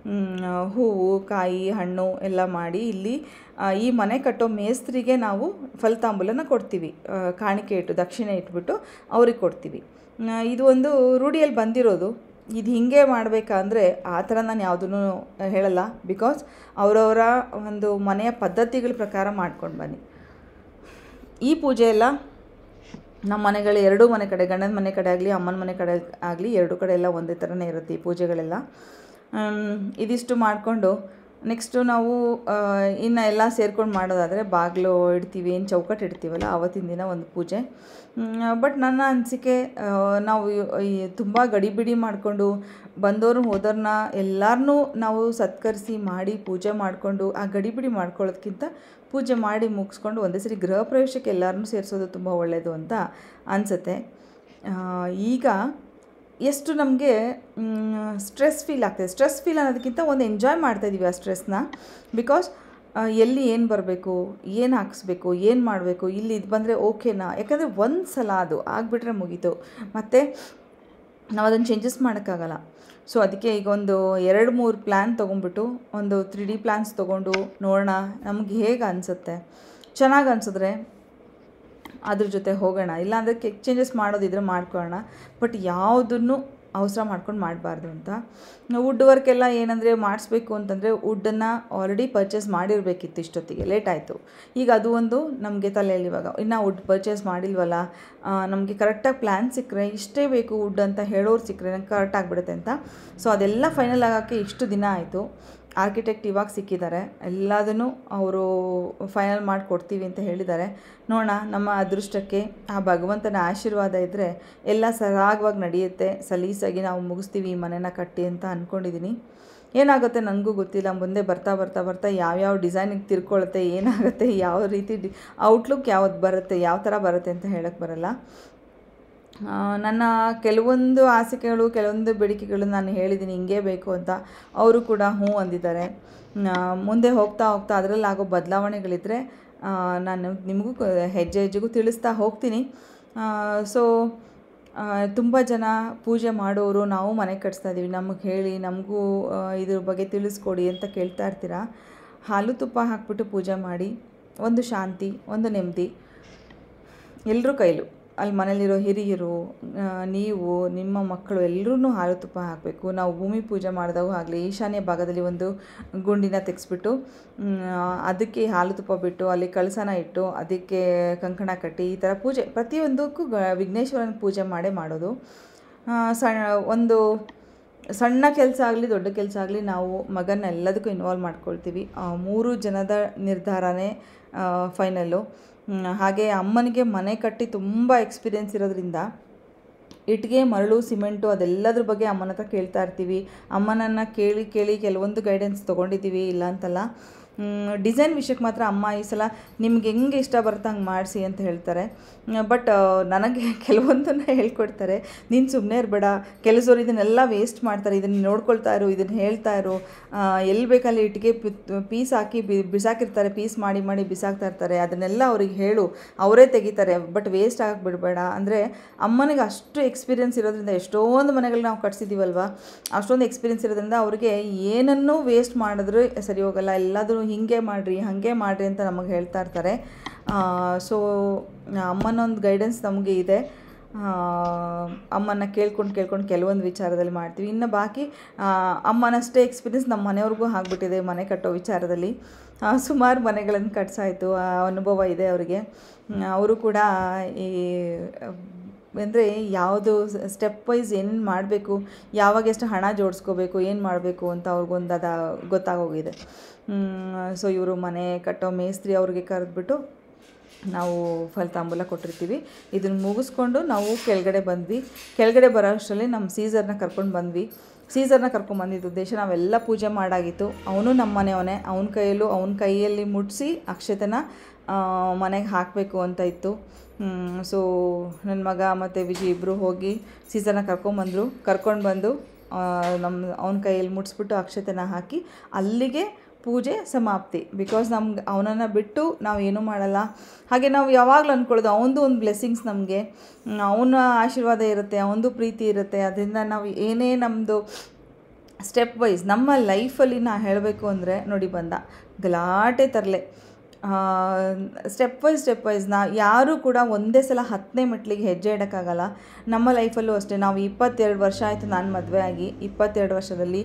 A: ಹೂವು, ಕಾಯಿ, ಹಣ್ಣು ಎಲ್ಲ ಮಾಡಿ ಇಲ್ಲಿ ಈ ಮನೆ ಕಟ್ಟೋ ಮೇಸ್ತ್ರಿಗೆ ನಾವು ಫಲತಾಂಬೂಲನ ಕೊಡ್ತೀವಿ. ಕಾಣಿಕೆ ಇಟ್ಟು, ದಕ್ಷಿಣೆ ಇಟ್ಬಿಟ್ಟು ಅವ್ರಿಗೆ ಕೊಡ್ತೀವಿ. ಇದು ಒಂದು ರೂಢಿಯಲ್ಲಿ ಬಂದಿರೋದು. ಇದು ಹೀಗೆ ಮಾಡಬೇಕಂದ್ರೆ ಆ ಥರ ನಾನು ಯಾವುದೂ ಹೇಳಲ್ಲ. ಬಿಕಾಸ್ ಅವರವರ ಒಂದು ಮನೆಯ ಪದ್ಧತಿಗಳ ಪ್ರಕಾರ ಮಾಡ್ಕೊಂಡು ಬನ್ನಿ. ಈ ಪೂಜೆ ಎಲ್ಲ ನಮ್ಮ ಮನೆಗಳು ಎರಡೂ ಮನೆ ಕಡೆ, ಗಂಡನ ಮನೆ ಕಡೆ ಆಗಲಿ, ಅಮ್ಮನ ಮನೆ ಕಡೆ ಆಗಲಿ, ಎರಡೂ ಕಡೆ ಎಲ್ಲ ಒಂದೇ ಥರನೇ ಇರುತ್ತೆ ಈ ಪೂಜೆಗಳೆಲ್ಲ. ಇದಿಷ್ಟು ಮಾಡಿಕೊಂಡು ನೆಕ್ಸ್ಟು ನಾವು ಇನ್ನು ಎಲ್ಲ ಸೇರ್ಕೊಂಡು ಮಾಡೋದಾದರೆ ಬಾಗಿಲು ಇಡ್ತೀವಿ, ಏನು ಚೌಕಟ್ಟು ಇಡ್ತೀವಲ್ಲ ಆವತ್ತಿನ ದಿನ ಒಂದು ಪೂಜೆ. ಬಟ್ ನನ್ನ ಅನಿಸಿಕೆ, ನಾವು ತುಂಬ ಗಡಿಬಿಡಿ ಮಾಡಿಕೊಂಡು ಬಂದವರು ಹೋದವ್ರನ್ನ ಎಲ್ಲರನ್ನೂ ನಾವು ಸತ್ಕರಿಸಿ ಮಾಡಿ ಪೂಜೆ ಮಾಡಿಕೊಂಡು ಆ ಗಡಿಬಿಡಿ ಮಾಡ್ಕೊಳ್ಳೋದಕ್ಕಿಂತ ಪೂಜೆ ಮಾಡಿ ಮುಗಿಸ್ಕೊಂಡು ಒಂದೇ ಸರಿ ಗೃಹ ಪ್ರವೇಶಕ್ಕೆ ಎಲ್ಲರನ್ನೂ ಸೇರಿಸೋದು ತುಂಬ ಒಳ್ಳೆಯದು ಅಂತ ಅನಿಸುತ್ತೆ. ಈಗ ಎಷ್ಟು ನಮಗೆ ಸ್ಟ್ರೆಸ್ ಫೀಲ್ ಆಗ್ತಾಯಿದೆ, ಸ್ಟ್ರೆಸ್ ಫೀಲ್ ಅನ್ನೋದಕ್ಕಿಂತ ಒಂದು ಎಂಜಾಯ್ ಮಾಡ್ತಾಯಿದ್ದೀವಿ ಆ ಸ್ಟ್ರೆಸ್ನ. ಬಿಕಾಸ್ ಎಲ್ಲಿ ಏನು ಬರಬೇಕು, ಏನು ಹಾಕಿಸ್ಬೇಕು, ಏನು ಮಾಡಬೇಕು, ಇಲ್ಲಿ ಇದು ಬಂದರೆ ಓಕೆನಾ, ಯಾಕಂದರೆ ಒಂದು ಸಲ ಅದು ಆಗಿಬಿಟ್ರೆ ಮುಗೀತು, ಮತ್ತು ನಾವು ಅದನ್ನು ಚೇಂಜಸ್ ಮಾಡೋಕ್ಕಾಗಲ್ಲ. ಸೊ ಅದಕ್ಕೆ ಈಗ ಒಂದು 2-3 ಪ್ಲ್ಯಾನ್ ತೊಗೊಂಡ್ಬಿಟ್ಟು ಒಂದು 3D ಪ್ಲ್ಯಾನ್ಸ್ ತೊಗೊಂಡು ನೋಡೋಣ ನಮ್ಗೆ ಹೇಗೆ ಅನಿಸುತ್ತೆ. ಚೆನ್ನಾಗಿ ಅನಿಸಿದ್ರೆ ಅದ್ರ ಜೊತೆ ಹೋಗೋಣ, ಇಲ್ಲಾಂದರೆ ಚೇಂಜಸ್ ಮಾಡೋದಿದ್ರೆ ಮಾಡ್ಕೊಳ್ಳೋಣ. ಬಟ್ ಯಾವುದನ್ನು ಅವಸರ ಮಾಡ್ಕೊಂಡು ಮಾಡಬಾರ್ದು ಅಂತ. ವುಡ್ ವರ್ಕೆಲ್ಲ ಏನಂದರೆ ಮಾಡಿಸ್ಬೇಕು ಅಂತಂದರೆ ವುಡ್ಡನ್ನು ಆಲ್ರೆಡಿ ಪರ್ಚೇಸ್ ಮಾಡಿರಬೇಕಿತ್ತು, ಇಷ್ಟೊತ್ತಿಗೆ ಲೇಟ್ ಆಯಿತು. ಈಗ ಅದು ಒಂದು ನಮಗೆ ತಲೆಯಲ್ಲಿ ಇವಾಗ ಇನ್ನೂ ವುಡ್ ಪರ್ಚೇಸ್ ಮಾಡಿಲ್ವಲ್ಲ, ನಮಗೆ ಕರೆಕ್ಟಾಗಿ ಪ್ಲ್ಯಾನ್ ಸಿಕ್ಕರೆ ಇಷ್ಟೇ ಬೇಕು ವುಡ್ ಅಂತ ಹೇಳೋರು ಸಿಕ್ಕರೆ ನಂಗೆ ಕರೆಕ್ಟ್ ಆಗಿಬಿಡುತ್ತೆ ಅಂತ. ಸೊ ಅದೆಲ್ಲ ಫೈನಲ್ ಆಗೋಕ್ಕೆ ಇಷ್ಟು ದಿನ ಆಯಿತು. ಆರ್ಕಿಟೆಕ್ಟ್ ಇವಾಗ ಸಿಕ್ಕಿದ್ದಾರೆ, ಎಲ್ಲದನ್ನು ಅವರು ಫೈನಲ್ ಮಾಡಿಕೊಡ್ತೀವಿ ಅಂತ ಹೇಳಿದ್ದಾರೆ. ನೋಡೋಣ, ನಮ್ಮ ಅದೃಷ್ಟಕ್ಕೆ ಆ ಭಗವಂತನ ಆಶೀರ್ವಾದ ಇದ್ದರೆ ಎಲ್ಲ ಸರಾಗವಾಗಿ ನಡೆಯುತ್ತೆ, ಸಲೀಸಾಗಿ ನಾವು ಮುಗಿಸ್ತೀವಿ ಈ ಮನೆನ ಕಟ್ಟಿ ಅಂತ ಅಂದ್ಕೊಂಡಿದ್ದೀನಿ. ಏನಾಗುತ್ತೆ ನನಗೂ ಗೊತ್ತಿಲ್ಲ, ಮುಂದೆ ಬರ್ತಾ ಬರ್ತಾ ಬರ್ತಾ ಯಾವ್ಯಾವ ಡಿಸೈನಿಗೆ ತಿರ್ಕೊಳ್ಳುತ್ತೆ, ಏನಾಗುತ್ತೆ, ಯಾವ ರೀತಿ ಔಟ್ಲುಕ್ ಯಾವ್ದು ಬರುತ್ತೆ, ಯಾವ ಥರ ಬರುತ್ತೆ ಅಂತ ಹೇಳೋಕ್ಕೆ ಬರಲ್ಲ. ನನ್ನ ಕೆಲವೊಂದು ಆಸೆಗಳು, ಕೆಲವೊಂದು ಬೇಡಿಕೆಗಳು ನಾನು ಹೇಳಿದ್ದೀನಿ ಹಿಂಗೇ ಬೇಕು ಅಂತ, ಅವರು ಕೂಡ ಹ್ಞೂ ಅಂದಿದ್ದಾರೆ. ಮುಂದೆ ಹೋಗ್ತಾ ಹೋಗ್ತಾ ಅದರಲ್ಲಾಗೋ ಬದಲಾವಣೆಗಳಿದ್ದರೆ ನಾನು ನಿಮಗೂ ಹೆಜ್ಜೆ ಹೆಜ್ಜೆಗೂ ತಿಳಿಸ್ತಾ ಹೋಗ್ತೀನಿ. ಸೊ ತುಂಬ ಜನ ಪೂಜೆ ಮಾಡೋರು ನಾವು ಮನೆ ಕಟ್ಸ್ತಾ ಇದ್ದೀವಿ, ನಮಗೆ ಹೇಳಿ ನಮಗೂ ಇದ್ರ ಬಗ್ಗೆ ತಿಳಿಸ್ಕೊಡಿ ಅಂತ ಕೇಳ್ತಾ ಇರ್ತೀರ. ಹಾಲು ತುಪ್ಪ ಹಾಕ್ಬಿಟ್ಟು ಪೂಜೆ ಮಾಡಿ, ಒಂದು ಶಾಂತಿ, ಒಂದು ನೆಮ್ಮದಿ ಎಲ್ಲರೂ ಕೈಲೂ. ಅಲ್ಲಿ ಮನೇಲಿರೋ ಹಿರಿಯರು, ನೀವು, ನಿಮ್ಮ ಮಕ್ಕಳು ಎಲ್ಲರೂ ಹಾಲು ತುಪ್ಪ ಹಾಕಬೇಕು. ನಾವು ಭೂಮಿ ಪೂಜೆ ಮಾಡಿದಾಗೂ ಆಗಲಿ ಈಶಾನ್ಯ ಭಾಗದಲ್ಲಿ ಒಂದು ಗುಂಡಿನ ತೆಗೆಸ್ಬಿಟ್ಟು ಅದಕ್ಕೆ ಹಾಲು ತುಪ್ಪ ಬಿಟ್ಟು ಅಲ್ಲಿ ಕಳಸನ ಇಟ್ಟು ಅದಕ್ಕೆ ಕಂಕಣ ಕಟ್ಟಿ ಈ ಥರ ಪೂಜೆ ಪ್ರತಿಯೊಂದಕ್ಕೂ ವಿಘ್ನೇಶ್ವರನ ಪೂಜೆ ಮಾಡೇ ಮಾಡೋದು. ಒಂದು ಸಣ್ಣ ಕೆಲಸ ಆಗಲಿ ದೊಡ್ಡ ಕೆಲಸ ಆಗಲಿ ನಾವು ಮಗನ ಎಲ್ಲದಕ್ಕೂ ಇನ್ವಾಲ್ವ್ ಮಾಡ್ಕೊಳ್ತೀವಿ. 3 ಜನದ ನಿರ್ಧಾರನೇ ಫೈನಲ್ಲು. ಹಾಗೆ ಅಮ್ಮನಿಗೆ ಮನೆ ಕಟ್ಟಿ ತುಂಬ ಎಕ್ಸ್ಪೀರಿಯೆನ್ಸ್ ಇರೋದ್ರಿಂದ ಇಟ್ಟಿಗೆ, ಮರಳು, ಸಿಮೆಂಟು ಅದೆಲ್ಲದ್ರ ಬಗ್ಗೆ ಅಮ್ಮನ ಹತ್ರ ಕೇಳ್ತಾ ಇರ್ತೀವಿ. ಅಮ್ಮನನ್ನು ಕೇಳಿ ಕೇಳಿ ಕೆಲವೊಂದು ಗೈಡೆನ್ಸ್ ತೊಗೊಂಡಿದ್ದೀವಿ, ಇಲ್ಲ ಅಂತಲ್ಲ. ಡಿಸೈನ್ ವಿಷಯಕ್ಕೆ ಮಾತ್ರ ಅಮ್ಮ ಈ ಸಲ ನಿಮ್ಗೆ ಹೆಂಗೆ ಇಷ್ಟ ಬರುತ್ತೆ ಹಂಗೆ ಮಾಡಿಸಿ ಅಂತ ಹೇಳ್ತಾರೆ. ಬಟ್ ನನಗೆ ಕೆಲವೊಂದನ್ನು ಹೇಳ್ಕೊಡ್ತಾರೆ, ನೀನು ಸುಮ್ಮನೆ ಇರಬೇಡ, ಕೆಲಸದವ್ರು ಇದನ್ನೆಲ್ಲ ವೇಸ್ಟ್ ಮಾಡ್ತಾರೆ, ಇದನ್ನು ನೋಡ್ಕೊಳ್ತಾ ಇರು, ಇದನ್ನು ಹೇಳ್ತಾ ಇರು, ಎಲ್ಲಿ ಬೇಕಲ್ಲಿ ಇಟ್ಟಿಗೆ ಪೀಸ್ ಹಾಕಿ ಬಿಸಾಕಿರ್ತಾರೆ, ಪೀಸ್ ಮಾಡಿ ಮಾಡಿ ಬಿಸಾಕ್ತಾ ಇರ್ತಾರೆ, ಅದನ್ನೆಲ್ಲ ಅವ್ರಿಗೆ ಹೇಳು, ಅವರೇ ತೆಗಿತಾರೆ, ಬಟ್ ವೇಸ್ಟ್ ಆಗಕ್ಕೆ ಬಿಡಬೇಡ. ಅಂದರೆ ಅಮ್ಮನಿಗೆ ಅಷ್ಟು ಎಕ್ಸ್ಪೀರಿಯೆನ್ಸ್ ಇರೋದ್ರಿಂದ, ಎಷ್ಟೊಂದು ಮನೆಗಳು ನಾವು ಕಟ್ಸಿದ್ದೀವಲ್ವ, ಅಷ್ಟೊಂದು ಎಕ್ಸ್ಪೀರಿಯೆನ್ಸ್ ಇರೋದ್ರಿಂದ ಅವ್ರಿಗೆ ಏನನ್ನೂ ವೇಸ್ಟ್ ಮಾಡಿದ್ರು ಸರಿ ಹೋಗಲ್ಲ, ಎಲ್ಲಾದರೂ ಹಿಂಗೆ ಮಾಡಿರಿ ಹಾಗೆ ಮಾಡಿರಿ ಅಂತ ನಮಗೆ ಹೇಳ್ತಾ ಇರ್ತಾರೆ. ಸೊ ಅಮ್ಮನೊಂದು ಗೈಡೆನ್ಸ್ ನಮಗೆ ಇದೆ. ಅಮ್ಮನ ಕೇಳ್ಕೊಂಡು ಕೆಲವೊಂದು ವಿಚಾರದಲ್ಲಿ ಮಾಡ್ತೀವಿ. ಇನ್ನು ಬಾಕಿ ಅಮ್ಮನಷ್ಟೇ ಎಕ್ಸ್ಪೀರಿಯೆನ್ಸ್ ನಮ್ಮ ಮನೆಯವ್ರಿಗೂ ಆಗಿಬಿಟ್ಟಿದೆ ಮನೆ ಕಟ್ಟೋ ವಿಚಾರದಲ್ಲಿ. ಸುಮಾರು ಮನೆಗಳನ್ನು ಕಟ್ಸಾಯಿತು, ಅನುಭವ ಇದೆ ಅವರಿಗೆ. ಅವರು ಕೂಡ ಈ ಅಂದರೆ ಯಾವುದು ಸ್ಟೆಪ್ ವೈಸ್ ಏನೇನು ಮಾಡಬೇಕು, ಯಾವಾಗ ಎಷ್ಟು ಹಣ ಜೋಡಿಸ್ಕೋಬೇಕು, ಏನು ಮಾಡಬೇಕು ಅಂತ ಅವ್ರಿಗೊಂದು ಗೊತ್ತಾಗೋಗಿದೆ. ಸೊ ಇವರು ಮನೆ ಕಟ್ಟೋ ಮೇಸ್ತ್ರಿ ಅವ್ರಿಗೆ ಕರೆದ್ಬಿಟ್ಟು ನಾವು ಫಲತಾಂಬೂಲ ಕೊಟ್ಟಿರ್ತೀವಿ. ಇದನ್ನು ಮುಗಿಸ್ಕೊಂಡು ನಾವು ಕೆಳಗಡೆ ಬಂದ್ವಿ. ಕೆಳಗಡೆ ಬರೋ ಅಷ್ಟರಲ್ಲಿ ನಮ್ಮ ಸೀಸರ್ನ ಕರ್ಕೊಂಡು ಬಂದ್ವಿ. ಸೀಸರ್ನ ಕರ್ಕೊಂಡ್ಬಂದಿದ್ದು ಉದ್ದೇಶ ನಾವೆಲ್ಲ ಪೂಜೆ ಮಾಡಾಗಿತ್ತು. ಅವನು ನಮ್ಮ ಮನೆಯವನೇ, ಅವನ ಕೈಯಲ್ಲಿ ಮುಟ್ಟಿಸಿ ಅಕ್ಷತೆನ ಮನೆಗೆ ಹಾಕಬೇಕು ಅಂತ ಇತ್ತು. ಸೊ ನನ್ನ ಮಗ ಮತ್ತು ವಿಜಯ್ ಇಬ್ಬರು ಹೋಗಿ ಸೀಸರ್ನ ಕರ್ಕೊಂಡು ಬಂದು ಅವನ ಕೈಯಲ್ಲಿ ಮುಟ್ಟಿಸ್ಬಿಟ್ಟು ಅಕ್ಷತೆನ ಹಾಕಿ ಅಲ್ಲಿಗೆ ಪೂಜೆ ಸಮಾಪ್ತಿ. ಬಿಕಾಸ್ ನಮ್ಗೆ ಅವನನ್ನು ಬಿಟ್ಟು ನಾವು ಏನೂ ಮಾಡಲ್ಲ. ಹಾಗೆ ನಾವು ಯಾವಾಗಲೂ ಅಂದ್ಕೊಳ್ಳೋದು ಅವನದು ಒಂದು ಬ್ಲೆಸ್ಸಿಂಗ್ಸ್, ನಮಗೆ ಅವನ ಆಶೀರ್ವಾದ ಇರುತ್ತೆ, ಅವನದು ಪ್ರೀತಿ ಇರುತ್ತೆ. ಅದರಿಂದ ನಾವು ಏನೇ ನಮ್ಮದು ಸ್ಟೆಪ್ ವೈಸ್ ನಮ್ಮ ಲೈಫಲ್ಲಿ ನಾ ಹೇಳಬೇಕು ಅಂದರೆ ನೋಡಿ ಗಲಾಟೆ ತರಲೆ ಸ್ಟೆಪ್ ವೈಸ್ ಯಾರೂ ಕೂಡ ಒಂದೇ ಸಲ 10ನೇ ಮೆಟ್ಲಿಗೆ ಹೆಜ್ಜೆ ಇಡೋಕ್ಕಾಗಲ್ಲ. ನಮ್ಮ ಲೈಫಲ್ಲೂ ಅಷ್ಟೇ. ನಾವು 22 ವರ್ಷ ಆಯಿತು ನಾನು ಮದುವೆ ಆಗಿ. 22 ವರ್ಷದಲ್ಲಿ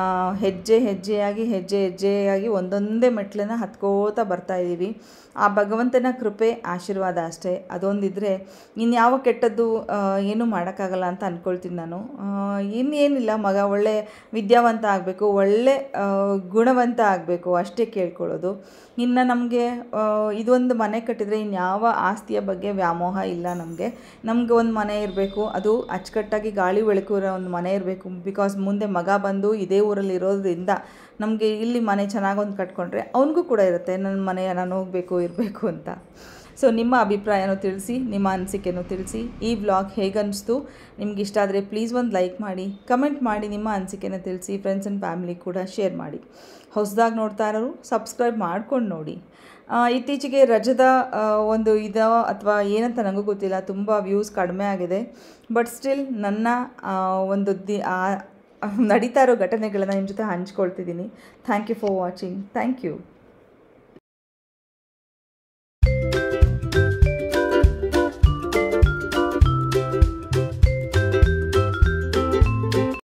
A: ಹೆಜ್ಜೆಯಾಗಿ ಒಂದೊಂದೇ ಮೆಟ್ಲನ್ನ ಹತ್ಕೋತಾ ಬರ್ತಾಯಿದ್ದೀವಿ. ಆ ಭಗವಂತನ ಕೃಪೆ ಆಶೀರ್ವಾದ ಅಷ್ಟೇ. ಅದೊಂದಿದ್ರೆ ಇನ್ಯಾವ ಕೆಟ್ಟದ್ದು ಏನೂ ಮಾಡೋಕ್ಕಾಗಲ್ಲ ಅಂತ ಅಂದ್ಕೊಳ್ತೀನಿ ನಾನು. ಇನ್ನೇನಿಲ್ಲ, ಮಗ ಒಳ್ಳೆ ವಿದ್ಯಾವಂತ ಆಗಬೇಕು, ಒಳ್ಳೆ ಗುಣವಂತ ಆಗಬೇಕು ಅಷ್ಟೇ ಕೇಳ್ಕೊಳ್ಳೋದು. ಇನ್ನು ನಮಗೆ ಇದೊಂದು ಮನೆ ಕಟ್ಟಿದರೆ ಇನ್ಯಾವ ಆಸ್ತಿಯ ಬಗ್ಗೆ ವ್ಯಾಮೋಹ ಇಲ್ಲ ನಮಗೆ. ಒಂದು ಮನೆ ಇರಬೇಕು, ಅದು ಅಚ್ಚುಕಟ್ಟಾಗಿ ಗಾಳಿ ಬೆಳಕು ಇರೋ ಒಂದು ಮನೆ ಇರಬೇಕು. ಬಿಕಾಸ್ ಮುಂದೆ ಮಗ ಬಂದು ಇದೇ ಊರಲ್ಲಿ ಇರೋದ್ರಿಂದ ನಮಗೆ ಇಲ್ಲಿ ಮನೆ ಚೆನ್ನಾಗೊಂದು ಕಟ್ಕೊಂಡ್ರೆ ಅವನಿಗೂ ಕೂಡ ಇರುತ್ತೆ, ನನ್ನ ಮನೆ ನಾನು ಹೋಗಬೇಕು ಇರಬೇಕು ಅಂತ. ಸೊ ನಿಮ್ಮ ಅಭಿಪ್ರಾಯನೂ ತಿಳಿಸಿ, ನಿಮ್ಮ ಅನಿಸಿಕೆನೂ ತಿಳಿಸಿ. ಈ ವ್ಲಾಗ್ ಹೇಗನ್ನಿಸ್ತು, ನಿಮ್ಗೆ ಇಷ್ಟ ಆದರೆ ಪ್ಲೀಸ್ ಒಂದು ಲೈಕ್ ಮಾಡಿ, ಕಮೆಂಟ್ ಮಾಡಿ, ನಿಮ್ಮ ಅನಿಸಿಕೆನ ತಿಳಿಸಿ. ಫ್ರೆಂಡ್ಸ್ ಆ್ಯಂಡ್ ಫ್ಯಾಮಿಲಿ ಕೂಡ ಶೇರ್ ಮಾಡಿ. ಹೊಸದಾಗಿ ನೋಡ್ತಾ ಇರೋರು ಸಬ್ಸ್ಕ್ರೈಬ್ ಮಾಡ್ಕೊಂಡು ನೋಡಿ. ಇತ್ತೀಚೆಗೆ ರಜದ ಒಂದು ಅಥವಾ ಏನಂತ ನನಗೂ ಗೊತ್ತಿಲ್ಲ, ತುಂಬ ವ್ಯೂಸ್ ಕಡಿಮೆ ಆಗಿದೆ. ಬಟ್ ಸ್ಟಿಲ್ ನನ್ನ ಒಂದು ನಡೀತಾ ಇರೋ ಘಟನೆಗಳನ್ನು ನಿಮ್ಮ ಜೊತೆ ಹಂಚ್ಕೊಳ್ತಿದ್ದೀನಿ. Thank you for watching. Thank you.